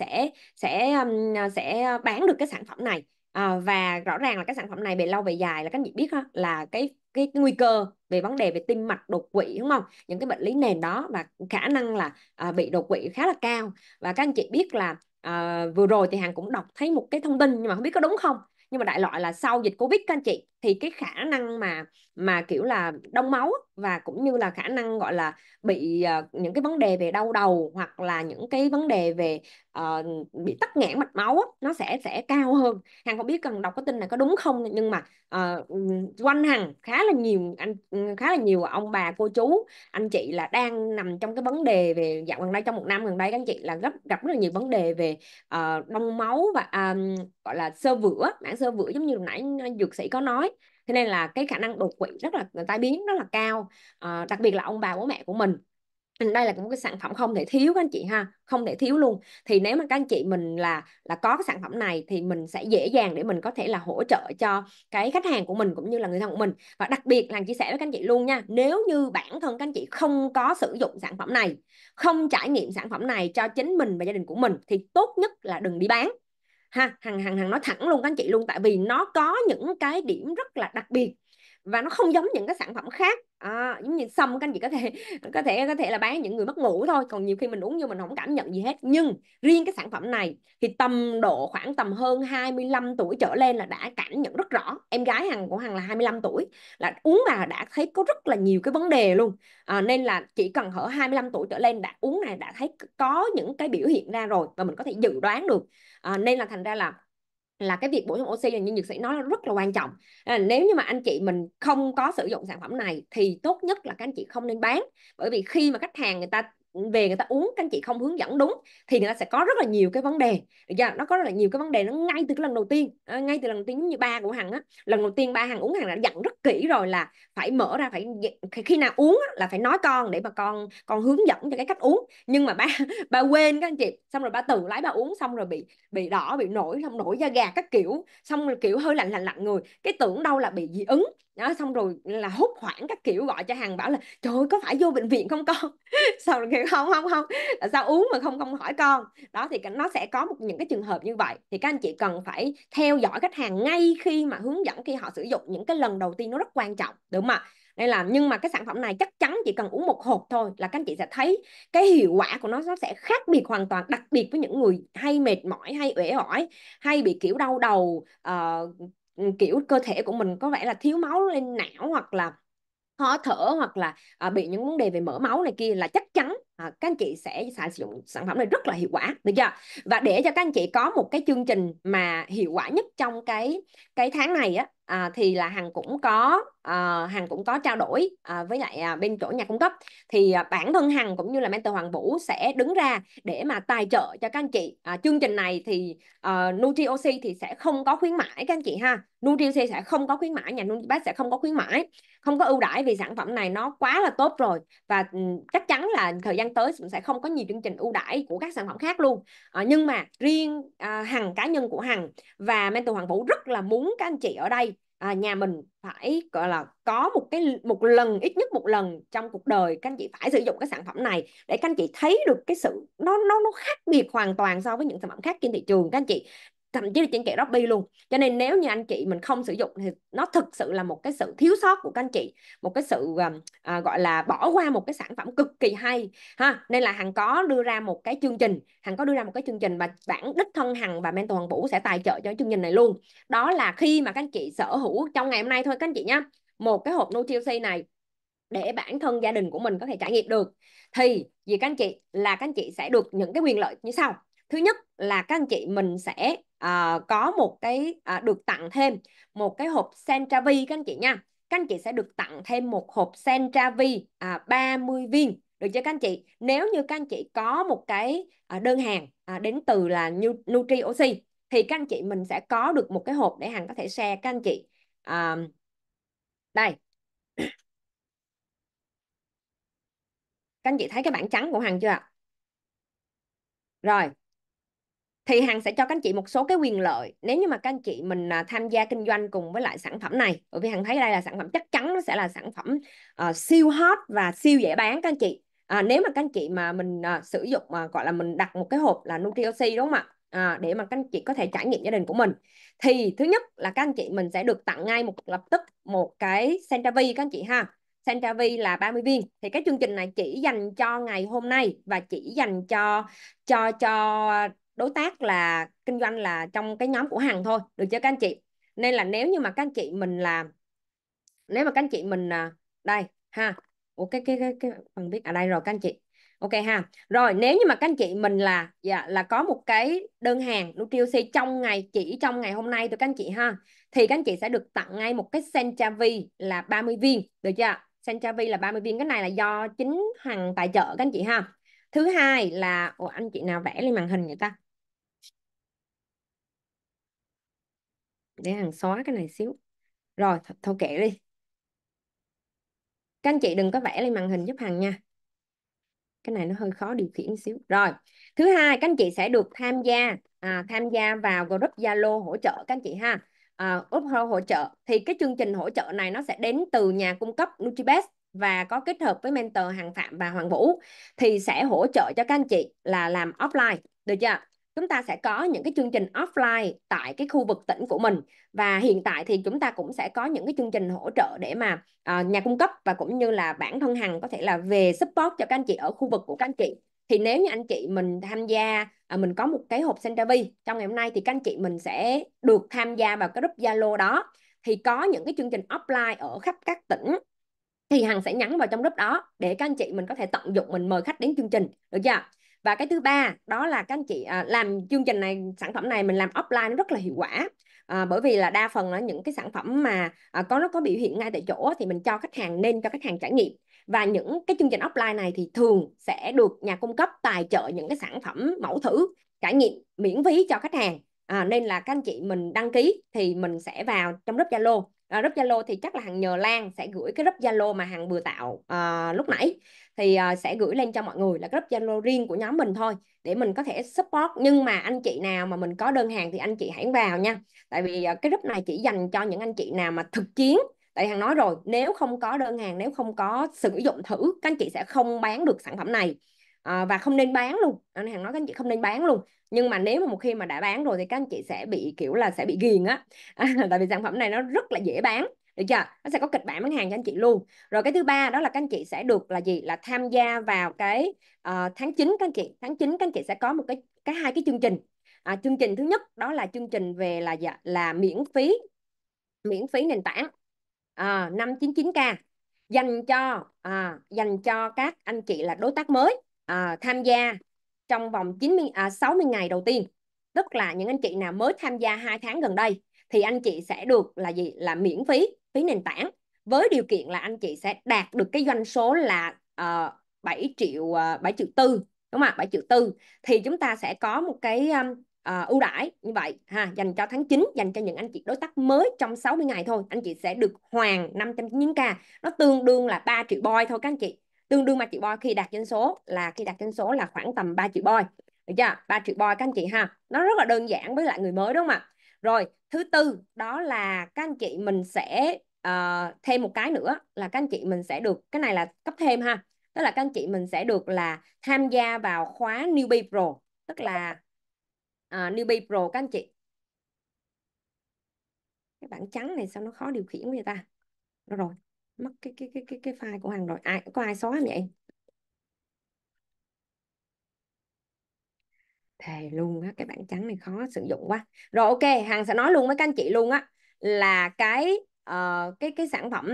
Speaker 5: sẽ bán được cái sản phẩm này. Và rõ ràng là cái sản phẩm này về lâu về dài là các anh chị biết ha, là cái nguy cơ về vấn đề về tim mạch, đột quỵ, đúng không, những cái bệnh lý nền đó, và khả năng là bị đột quỵ khá là cao. Và các anh chị biết là vừa rồi thì Hằng cũng đọc thấy một cái thông tin nhưng mà không biết có đúng không, nhưng mà đại loại là sau dịch Covid các anh chị, thì cái khả năng mà kiểu là đông máu, và cũng như là khả năng gọi là bị những cái vấn đề về đau đầu, hoặc là những cái vấn đề về bị tắc nghẽn mạch máu á, nó sẽ cao hơn. Hằng không biết cần đọc cái tin này có đúng không, nhưng mà quanh Hằng khá là nhiều ông bà cô chú anh chị là đang nằm trong cái vấn đề về dạo gần đây, trong một năm gần đây các anh chị là gặp rất là nhiều vấn đề về đông máu, và gọi là xơ vữa, mảng xơ vữa giống như lúc nãy dược sĩ có nói. Thế nên là cái khả năng đột quỵ rất là tai biến rất là cao. Đặc biệt là ông bà bố mẹ của mình. Đây là một cái sản phẩm không thể thiếu các anh chị ha, không thể thiếu luôn. Thì nếu mà các anh chị mình là có cái sản phẩm này thì mình sẽ dễ dàng để mình có thể là hỗ trợ cho cái khách hàng của mình cũng như là người thân của mình. Và đặc biệt là chia sẻ với các anh chị luôn nha, nếu như bản thân các anh chị không có sử dụng sản phẩm này, không trải nghiệm sản phẩm này cho chính mình và gia đình của mình, thì tốt nhất là đừng đi bán ha. Hằng nói thẳng luôn các anh chị luôn, tại vì nó có những cái điểm rất là đặc biệt và nó không giống những cái sản phẩm khác. Giống như xong các anh chị có thể là bán những người mất ngủ thôi, còn nhiều khi mình uống vô mình không cảm nhận gì hết. Nhưng riêng cái sản phẩm này thì khoảng tầm hơn 25 tuổi trở lên là đã cảm nhận rất rõ. Em gái của Hằng là 25 tuổi là uống mà đã thấy có rất là nhiều cái vấn đề luôn. Nên là chỉ cần ở 25 tuổi trở lên đã uống này đã thấy có những cái biểu hiện ra rồi, và mình có thể dự đoán được. Nên là thành ra là cái việc bổ sung oxy là như dược sĩ nói là rất là quan trọng. Nếu như mà anh chị mình không có sử dụng sản phẩm này thì tốt nhất là các anh chị không nên bán. Bởi vì khi mà khách hàng người ta về người ta uống, các anh chị không hướng dẫn đúng thì người ta sẽ có rất là nhiều cái vấn đề. Được chưa? Nó có rất là nhiều cái vấn đề nó ngay từ cái lần đầu tiên. Ngay từ lần đầu tiên, như ba của Hằng á, lần đầu tiên ba Hằng uống, Hằng đã dặn rất kỹ rồi là phải mở ra, phải khi nào uống là phải nói con để mà con hướng dẫn cho cái cách uống. Nhưng mà ba quên các anh chị, xong rồi ba tự lái ba uống, xong rồi bị đỏ, bị nổi, xong nổi da gà các kiểu, xong rồi kiểu hơi lạnh người, cái tưởng đâu là bị dị ứng đó, xong rồi là hốt hoảng các kiểu, gọi cho Hằng bảo là trời ơi có phải vô bệnh viện không con. Xong rồi kiểu không, tại sao uống mà không hỏi con. Đó thì nó sẽ có những cái trường hợp như vậy, thì các anh chị cần phải theo dõi khách hàng ngay khi mà hướng dẫn, khi họ sử dụng những cái lần đầu tiên nó rất quan trọng, đúng không ạ? Đây là, nhưng mà cái sản phẩm này chắc chắn chỉ cần uống một hộp thôi là các anh chị sẽ thấy cái hiệu quả của nó sẽ khác biệt hoàn toàn, đặc biệt với những người hay mệt mỏi, hay uể oải, hay bị kiểu đau đầu, kiểu cơ thể của mình có vẻ là thiếu máu lên não, hoặc là khó thở, hoặc là bị những vấn đề về mỡ máu này kia, là chắc chắn các anh chị sẽ sử dụng sản phẩm này rất là hiệu quả, được chưa? Và để cho các anh chị có một cái chương trình mà hiệu quả nhất trong cái tháng này á, thì là Hằng cũng có trao đổi với lại bên chỗ nhà cung cấp. Thì bản thân Hằng cũng như là mentor Hoàng Vũ sẽ đứng ra để mà tài trợ cho các anh chị. Chương trình này thì NutriOC thì sẽ không có khuyến mãi các anh chị ha. NutriOC sẽ không có khuyến mãi, nhà NutriBase sẽ không có khuyến mãi, không có ưu đãi, vì sản phẩm này nó quá là tốt rồi. Và chắc chắn là thời gian tới sẽ không có nhiều chương trình ưu đãi của các sản phẩm khác luôn. Nhưng mà riêng Hằng, cá nhân của Hằng và mentor Hoàng Vũ rất là muốn các anh chị ở đây, nhà mình phải gọi là có một lần, ít nhất một lần trong cuộc đời các anh chị phải sử dụng cái sản phẩm này, để các anh chị thấy được cái sự nó khác biệt hoàn toàn so với những sản phẩm khác trên thị trường. Các anh chị thậm chí là trên kệ Shopee luôn. Cho nên nếu như anh chị mình không sử dụng thì nó thực sự là một cái sự thiếu sót của các anh chị, một cái sự gọi là bỏ qua một cái sản phẩm cực kỳ hay ha. Nên là Hằng có đưa ra một cái chương trình, và bản đích thân Hằng và mentor Hoàng Vũ sẽ tài trợ cho chương trình này luôn. Đó là khi mà các anh chị sở hữu trong ngày hôm nay thôi các anh chị nhé, một cái hộp Nutrition này để bản thân gia đình của mình có thể trải nghiệm được, thì gì các anh chị, là các anh chị sẽ được những cái quyền lợi như sau. Thứ nhất là các anh chị mình sẽ có một cái được tặng thêm một cái hộp Centravi các anh chị nha. Các anh chị sẽ được tặng thêm một hộp Centravi 30 viên, được chưa các anh chị? Nếu như các anh chị có một cái đơn hàng đến từ là NutriOC thì các anh chị mình sẽ có được một cái hộp để Hằng có thể share các anh chị. Đây, các anh chị thấy cái bảng trắng của Hằng chưa ạ? Rồi, thì Hằng sẽ cho các anh chị một số cái quyền lợi nếu như mà các anh chị mình tham gia kinh doanh cùng với lại sản phẩm này. Bởi vì Hằng thấy đây là sản phẩm chắc chắn nó sẽ là sản phẩm siêu hot và siêu dễ bán các anh chị. Nếu mà các anh chị mà mình sử dụng gọi là mình đặt một cái hộp là NutriOC đúng không ạ? Để mà các anh chị có thể trải nghiệm gia đình của mình, thì thứ nhất là các anh chị mình sẽ được tặng ngay lập tức một cái Centravi các anh chị ha. Centravi là 30 viên. Thì cái chương trình này chỉ dành cho ngày hôm nay và chỉ dành cho đối tác là kinh doanh là trong cái nhóm của Hằng thôi, được chưa các anh chị? Nên là nếu như mà các anh chị mình là nếu mà các anh chị mình đây ha. Ủa cái phần viết ở đây rồi các anh chị. Ok ha. Rồi nếu như mà các anh chị mình là có một cái đơn hàng NutriOC chỉ trong ngày hôm nay thôi các anh chị ha, thì các anh chị sẽ được tặng ngay một cái Centravi là 30 viên, được chưa? Centravi là 30 viên, cái này là do chính Hằng tài trợ các anh chị ha. Thứ hai là anh chị nào vẽ lên màn hình vậy ta? Để Hằng xóa cái này xíu. Rồi thôi kệ đi, các anh chị đừng có vẽ lên màn hình giúp Hằng nha, cái này nó hơi khó điều khiển xíu. Rồi, thứ hai các anh chị sẽ được tham gia vào group Zalo hỗ trợ các anh chị ha. Group hỗ trợ thì cái chương trình hỗ trợ này nó sẽ đến từ nhà cung cấp NutriBest và có kết hợp với mentor Hằng Phạm và Hoàng Vũ, thì sẽ hỗ trợ cho các anh chị là làm offline, được chưa? Chúng ta sẽ có những cái chương trình offline tại cái khu vực tỉnh của mình, và hiện tại thì chúng ta cũng sẽ có những cái chương trình hỗ trợ để mà nhà cung cấp và cũng như là bản thân Hằng có thể là về support cho các anh chị ở khu vực của các anh chị. Thì nếu như anh chị mình tham gia mình có một cái hộp Centravi trong ngày hôm nay thì các anh chị mình sẽ được tham gia vào cái group Zalo đó, thì có những cái chương trình offline ở khắp các tỉnh, thì Hằng sẽ nhắn vào trong group đó để các anh chị mình có thể tận dụng mình mời khách đến chương trình, được chưa? Và cái thứ ba đó là các anh chị làm chương trình này, sản phẩm này mình làm offline nó rất là hiệu quả. Bởi vì là đa phần là những cái sản phẩm mà nó có biểu hiện ngay tại chỗ thì mình nên cho khách hàng trải nghiệm. Và những cái chương trình offline này thì thường sẽ được nhà cung cấp tài trợ những cái sản phẩm mẫu thử trải nghiệm miễn phí cho khách hàng. Nên là các anh chị mình đăng ký thì mình sẽ vào trong group Zalo. Group Zalo thì chắc là Hằng nhờ Lan sẽ gửi cái group Zalo mà Hằng vừa tạo lúc nãy, thì sẽ gửi lên cho mọi người là group Zalo riêng của nhóm mình thôi để mình có thể support. Nhưng mà anh chị nào mà mình có đơn hàng thì anh chị hãy vào nha, tại vì cái group này chỉ dành cho những anh chị nào mà thực chiến. Tại Hằng nói rồi, nếu không có đơn hàng, nếu không có sử dụng thử, các anh chị sẽ không bán được sản phẩm này, và không nên bán luôn. Hằng nói các anh chị không nên bán luôn. Nhưng mà nếu mà một khi mà đã bán rồi thì các anh chị sẽ bị kiểu là sẽ bị ghiền á. Tại vì sản phẩm này nó rất là dễ bán, được chưa? Nó sẽ có kịch bản bán hàng cho anh chị luôn. Rồi cái thứ ba đó là các anh chị sẽ được là gì, là tham gia vào cái tháng 9 các anh chị. Tháng 9 các anh chị sẽ có một hai cái chương trình. Chương trình thứ nhất đó là chương trình về là miễn phí nền tảng 599k, dành cho các anh chị là đối tác mới tham gia trong vòng 60 ngày đầu tiên. Tức là những anh chị nào mới tham gia 2 tháng gần đây thì anh chị sẽ được là gì, là miễn phí nền tảng, với điều kiện là anh chị sẽ đạt được cái doanh số là 7 triệu 4, đúng không ạ? 7 triệu 4 thì chúng ta sẽ có một cái ưu đãi như vậy ha, dành cho tháng 9, dành cho những anh chị đối tác mới trong 60 ngày thôi. Anh chị sẽ được hoàn 599k, nó tương đương là 3 triệu boy thôi các anh chị, tương đương 3 triệu boy khi đạt doanh số là khoảng tầm 3 triệu boy, được chưa? 3 triệu boy các anh chị ha, nó rất là đơn giản với lại người mới, đúng không ạ? Rồi thứ tư đó là các anh chị mình sẽ thêm một cái nữa là các anh chị mình sẽ được, cái này là cấp thêm ha, tức là các anh chị mình sẽ được là tham gia vào khóa Newbie Pro, tức là Newbie Pro các anh chị. Cái bảng trắng này sao nó khó điều khiển vậy ta? Đâu rồi? Mất cái file của Hằng rồi. Có ai xóa không vậy? Thề luôn á, cái bảng trắng này khó sử dụng quá. Rồi ok, Hằng sẽ nói luôn với các anh chị luôn á, là cái sản phẩm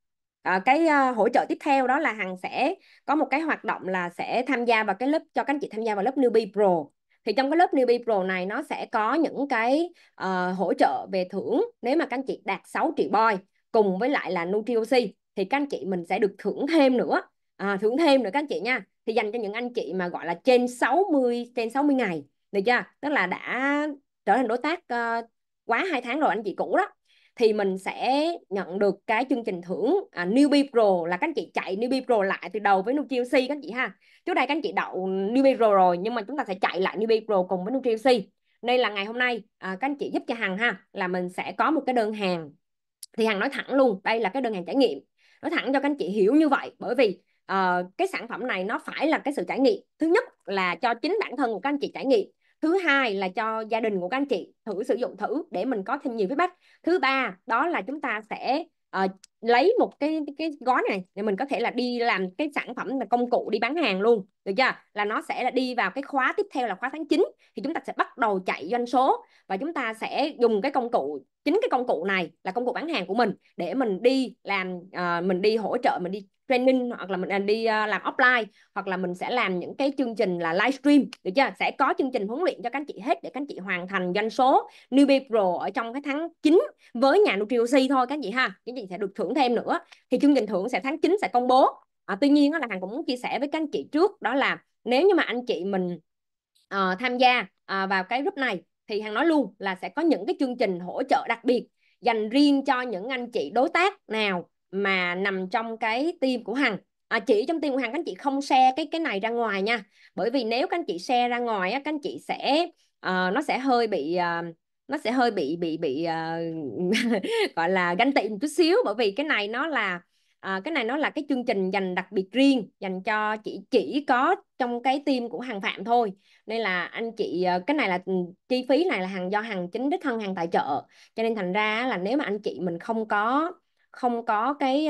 Speaker 5: hỗ trợ tiếp theo đó là Hằng sẽ có một cái hoạt động là sẽ tham gia vào cái lớp, cho các anh chị tham gia vào lớp Newbie Pro. Thì trong cái lớp Newbie Pro này nó sẽ có những cái hỗ trợ về thưởng nếu mà các anh chị đạt 6 triệu boy cùng với lại là NutriOC thì các anh chị mình sẽ được thưởng thêm nữa. Thưởng thêm nữa các anh chị nha. Thì dành cho những anh chị mà gọi là trên 60 ngày, được chưa? Tức là đã trở thành đối tác quá 2 tháng rồi anh chị cũ đó, thì mình sẽ nhận được cái chương trình thưởng Newbie Pro, là các anh chị chạy Newbie Pro lại từ đầu với NutriOC các anh chị ha. Trước đây các anh chị đậu Newbie Pro rồi nhưng mà chúng ta sẽ chạy lại Newbie Pro cùng với NutriOC. Đây là ngày hôm nay các anh chị giúp cho Hằng ha, là mình sẽ có một cái đơn hàng. Thì Hằng nói thẳng luôn, đây là cái đơn hàng trải nghiệm, nói thẳng cho các anh chị hiểu như vậy, bởi vì cái sản phẩm này nó phải là cái sự trải nghiệm. Thứ nhất là cho chính bản thân của các anh chị trải nghiệm, thứ hai là cho gia đình của các anh chị thử sử dụng thử để mình có thêm nhiều feedback, thứ ba đó là chúng ta sẽ lấy một cái gói này để mình có thể là đi làm cái sản phẩm là công cụ đi bán hàng luôn, được chưa? Là nó sẽ là đi vào cái khóa tiếp theo là khóa tháng 9, thì chúng ta sẽ bắt đầu chạy doanh số và chúng ta sẽ dùng cái công cụ, chính cái công cụ này là công cụ bán hàng của mình để mình đi làm, mình đi hỗ trợ, mình đi training, hoặc là mình đi làm offline, hoặc là mình sẽ làm những cái chương trình là livestream, được chưa? Sẽ có chương trình huấn luyện cho các anh chị hết để các anh chị hoàn thành doanh số Newbie Pro ở trong cái tháng 9 với nhà NutriOC thôi các anh chị ha. Các anh chị sẽ được thưởng thêm nữa. Thì chương trình thưởng sẽ tháng 9 sẽ công bố. Tuy nhiên là Hằng cũng muốn chia sẻ với các anh chị trước, đó là nếu như mà anh chị mình tham gia vào cái group này thì Hằng nói luôn là sẽ có những cái chương trình hỗ trợ đặc biệt dành riêng cho những anh chị đối tác nào mà nằm trong cái team của Hằng. Chỉ trong team của Hằng, các anh chị không share cái này ra ngoài nha, bởi vì nếu các anh chị share ra ngoài các anh chị sẽ nó sẽ hơi bị gọi là ganh tị một chút xíu, bởi vì cái này nó là cái chương trình dành đặc biệt riêng dành cho chỉ có trong cái team của Hằng Phạm thôi. Nên là anh chị cái này là chi phí này là do Hằng chính đích thân Hằng tài trợ, cho nên thành ra là nếu mà anh chị mình không có cái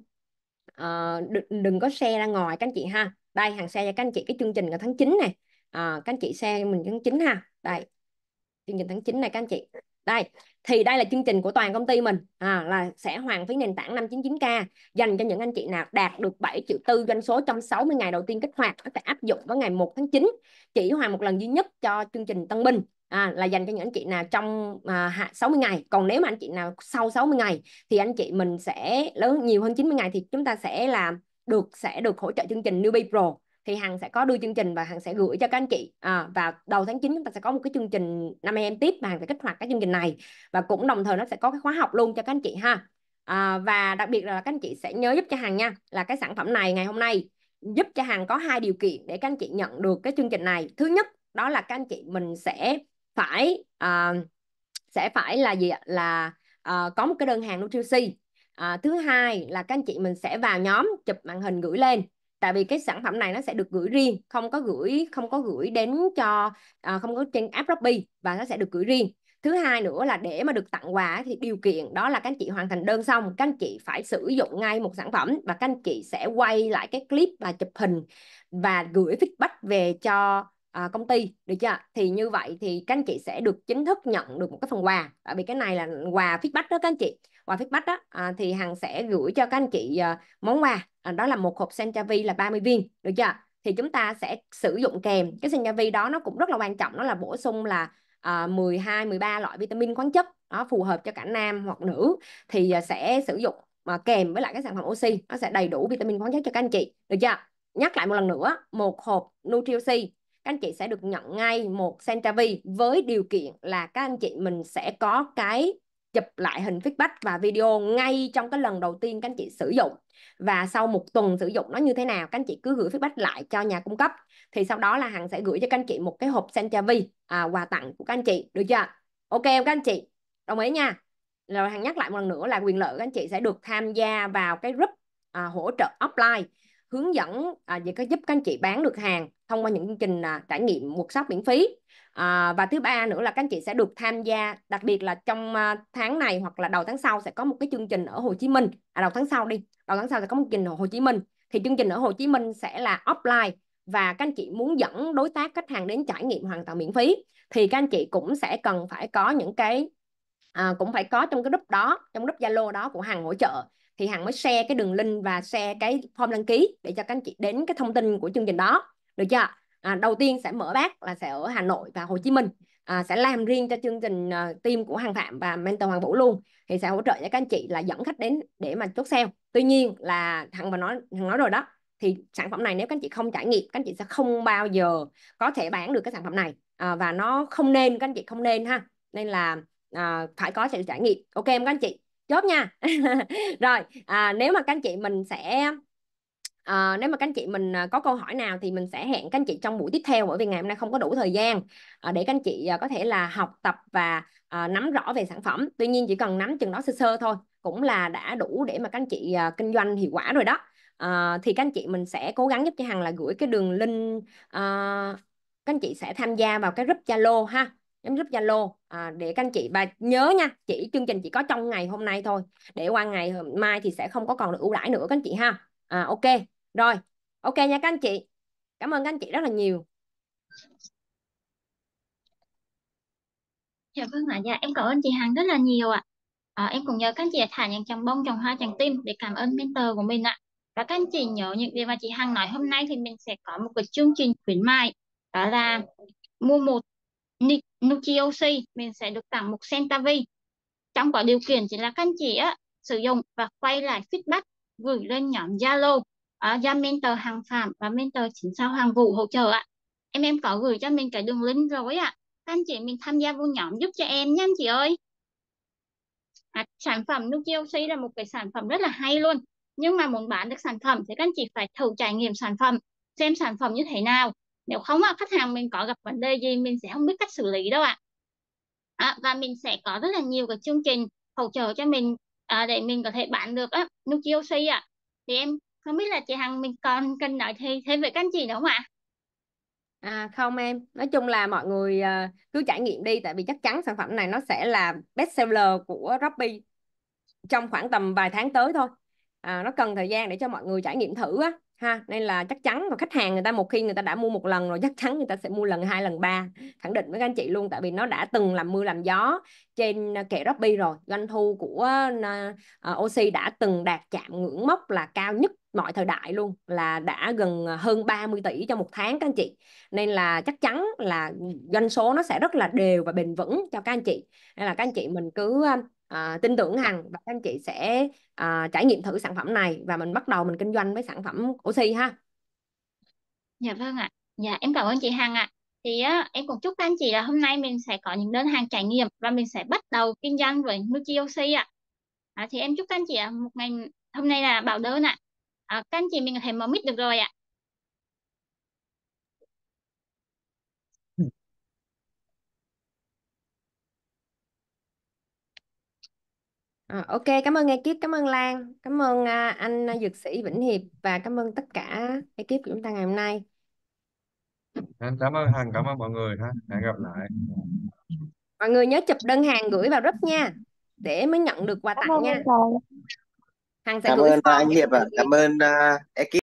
Speaker 5: đừng có share ra ngoài các anh chị ha. Đây Hằng share cho các anh chị cái chương trình ở tháng 9 này, các anh chị share mình tháng 9 ha. Đây chương trình tháng 9 này các anh chị. Đây thì đây là chương trình của toàn công ty mình, là sẽ hoàn phí nền tảng 599k dành cho những anh chị nào đạt được 7,4 triệu doanh số trong 60 ngày đầu tiên kích hoạt, có thể áp dụng vào ngày 1 tháng 9, chỉ hoàn một lần duy nhất cho chương trình tân binh, là dành cho những anh chị nào trong 60 ngày. Còn nếu mà anh chị nào sau 60 ngày thì anh chị mình sẽ lớn nhiều hơn 90 ngày thì chúng ta sẽ được hỗ trợ chương trình Newbie Pro. Thì Hằng sẽ có đưa chương trình và Hằng sẽ gửi cho các anh chị vào đầu tháng 9 chúng ta sẽ có một cái chương trình 5 em tiếp và Hằng sẽ kích hoạt cái chương trình này, và cũng đồng thời nó sẽ có cái khóa học luôn cho các anh chị ha. Và đặc biệt là các anh chị sẽ nhớ giúp cho Hằng nha, là cái sản phẩm này ngày hôm nay giúp cho Hằng có 2 điều kiện để các anh chị nhận được cái chương trình này. Thứ nhất đó là các anh chị mình sẽ phải là gì ạ, là có một cái đơn hàng NutriOC. Thứ hai là các anh chị mình sẽ vào nhóm chụp màn hình gửi lên, tại vì cái sản phẩm này nó sẽ được gửi riêng, không có gửi đến cho không có trên app Shopee, và nó sẽ được gửi riêng. Thứ hai nữa là để mà được tặng quà thì điều kiện đó là các anh chị hoàn thành đơn xong các anh chị phải sử dụng ngay một sản phẩm, và các anh chị sẽ quay lại cái clip và chụp hình và gửi feedback về cho công ty, được chưa? Thì như vậy thì các anh chị sẽ được chính thức nhận được một cái phần quà, tại vì cái này là quà feedback đó các anh chị. Quà feedback đó thì Hằng sẽ gửi cho các anh chị món quà, đó là một hộp Senchavi là 30 viên, được chưa? Thì chúng ta sẽ sử dụng kèm cái Senchavi đó, nó cũng rất là quan trọng, nó là bổ sung là 12, 13 loại vitamin khoáng chất đó, phù hợp cho cả nam hoặc nữ, thì sẽ sử dụng kèm với lại cái sản phẩm oxy, nó sẽ đầy đủ vitamin khoáng chất cho các anh chị, được chưa? Nhắc lại một lần nữa, một hộp NutriOC các anh chị sẽ được nhận ngay một Senchavi, với điều kiện là các anh chị mình sẽ có cái chụp lại hình feedback và video ngay trong cái lần đầu tiên các anh chị sử dụng, và sau một tuần sử dụng nó như thế nào các anh chị cứ gửi feedback lại cho nhà cung cấp, thì sau đó là Hằng sẽ gửi cho các anh chị một cái hộp Senchavi quà tặng của các anh chị, được chưa? Ok không các anh chị? Đồng ý nha. Rồi Hằng nhắc lại một lần nữa là quyền lợi các anh chị sẽ được tham gia vào cái group hỗ trợ offline, hướng dẫn về giúp các anh chị bán được hàng thông qua những chương trình trải nghiệm workshop miễn phí. Và thứ ba nữa là các anh chị sẽ được tham gia, đặc biệt là trong tháng này hoặc là đầu tháng sau sẽ có một cái chương trình ở Hồ Chí Minh. Đầu tháng sau sẽ có một chương trình ở Hồ Chí Minh. Thì chương trình ở Hồ Chí Minh sẽ là offline, và các anh chị muốn dẫn đối tác khách hàng đến trải nghiệm hoàn toàn miễn phí thì các anh chị cũng sẽ cần phải có những cái cũng phải có trong cái group đó, trong group Zalo đó của Hằng hỗ trợ, thì Hằng mới share cái đường link và share cái form đăng ký để cho các anh chị đến cái thông tin của chương trình đó, được chưa? Đầu tiên sẽ mở bát là sẽ ở Hà Nội và Hồ Chí Minh, sẽ làm riêng cho chương trình team của Hằng Phạm và mentor Hoàng Vũ luôn, thì sẽ hỗ trợ cho các anh chị là dẫn khách đến để mà chốt sale. Tuy nhiên là Hằng nói rồi đó, thì sản phẩm này nếu các anh chị không trải nghiệm, các anh chị sẽ không bao giờ có thể bán được cái sản phẩm này, và nó không nên, các anh chị không nên ha, nên là phải có sự trải nghiệm. Ok em các anh chị, chốt nha. Rồi nếu mà các anh chị mình sẽ nếu mà các anh chị mình có câu hỏi nào thì mình sẽ hẹn các anh chị trong buổi tiếp theo, bởi vì ngày hôm nay không có đủ thời gian để các anh chị có thể là học tập và nắm rõ về sản phẩm. Tuy nhiên chỉ cần nắm chừng đó sơ sơ thôi cũng là đã đủ để mà các anh chị kinh doanh hiệu quả rồi đó. Thì các anh chị mình sẽ cố gắng giúp cho Hằng là gửi cái đường link, các anh chị sẽ tham gia vào cái group Zalo ha, nhóm group Zalo để các anh chị, và nhớ nha, chương trình chỉ có trong ngày hôm nay thôi, để qua ngày mai thì sẽ không có còn được ưu đãi nữa các anh chị ha. Ok rồi, ok nha các anh chị, cảm ơn các anh chị rất là nhiều.
Speaker 2: Dạ vâng ạ, dạ em cảm ơn chị Hằng rất là nhiều ạ. Em cũng nhớ các anh chị thả những chàng bông, trồng hoa, tràng tim để cảm ơn mentor của mình ạ. Và các anh chị nhớ những điều mà chị Hằng nói hôm nay thì mình sẽ có một cái chương trình khuyến mại, đó là mua một Nutriosi mình sẽ được tặng một Centavi. Trong có điều kiện chỉ là các anh chị sử dụng và quay lại feedback gửi lên nhóm Zalo do mentor Hằng Phạm và mentor chính sao Hoàng Vũ hỗ trợ ạ. Em có gửi cho mình cái đường link rồi ạ. Các anh chị mình tham gia vô nhóm giúp cho em nha anh chị ơi. Sản phẩm Nutriosi là một cái sản phẩm rất là hay luôn. Nhưng mà muốn bán được sản phẩm thì các anh chị phải thử trải nghiệm sản phẩm, xem sản phẩm như thế nào. Nếu không khách hàng mình có gặp vấn đề gì mình sẽ không biết cách xử lý đâu ạ. Và mình sẽ có rất là nhiều cái chương trình hỗ trợ cho mình để mình có thể bán được Nutriosi ạ. Thì em không biết là chị Hằng mình còn cần nói thêm về các anh chị nữa không ạ?
Speaker 5: Không em, nói chung là mọi người cứ trải nghiệm đi, tại vì chắc chắn sản phẩm này nó sẽ là best seller của Shopee trong khoảng tầm vài tháng tới thôi. Nó cần thời gian để cho mọi người trải nghiệm thử á ha, nên là chắc chắn, và khách hàng người ta một khi người ta đã mua một lần rồi chắc chắn người ta sẽ mua lần 2, lần 3, khẳng định với các anh chị luôn, tại vì nó đã từng làm mưa làm gió trên kệ Shopee rồi. Doanh thu của Oxy đã từng đạt chạm ngưỡng mốc là cao nhất mọi thời đại luôn, là đã gần hơn 30 tỷ trong một tháng các anh chị, nên là chắc chắn là doanh số nó sẽ rất là đều và bền vững cho các anh chị. Nên là các anh chị mình cứ tin tưởng Hằng, và các anh chị sẽ trải nghiệm thử sản phẩm này và mình bắt đầu mình kinh doanh với sản phẩm Oxy ha.
Speaker 2: Dạ vâng ạ. Dạ em cảm ơn chị Hằng ạ. Thì em cũng chúc các anh chị là hôm nay mình sẽ có những đơn hàng trải nghiệm và mình sẽ bắt đầu kinh doanh với Nutriosi ạ. Thì em chúc các anh chị một ngày hôm nay là bảo đơn ạ. Các anh chị mình có thể mở mic được rồi ạ.
Speaker 5: Ok, cảm ơn ekip, cảm ơn Lan, cảm ơn anh dược sĩ Vĩnh Hiệp, và cảm ơn tất cả ekip của chúng ta ngày hôm nay.
Speaker 3: Em cảm ơn Hằng, cảm ơn mọi người ha, hẹn gặp lại.
Speaker 5: Mọi người nhớ chụp đơn hàng gửi vào group nha, để mới nhận được quà
Speaker 6: Cảm
Speaker 5: tặng
Speaker 6: ơn
Speaker 5: nha.
Speaker 6: mentor.
Speaker 5: Hằng sẽ
Speaker 6: Cảm
Speaker 5: gửi
Speaker 6: ơn
Speaker 5: form
Speaker 6: anh
Speaker 5: cho
Speaker 6: Hiệp
Speaker 5: mọi
Speaker 6: ạ.
Speaker 5: người.
Speaker 6: Cảm ơn ekip.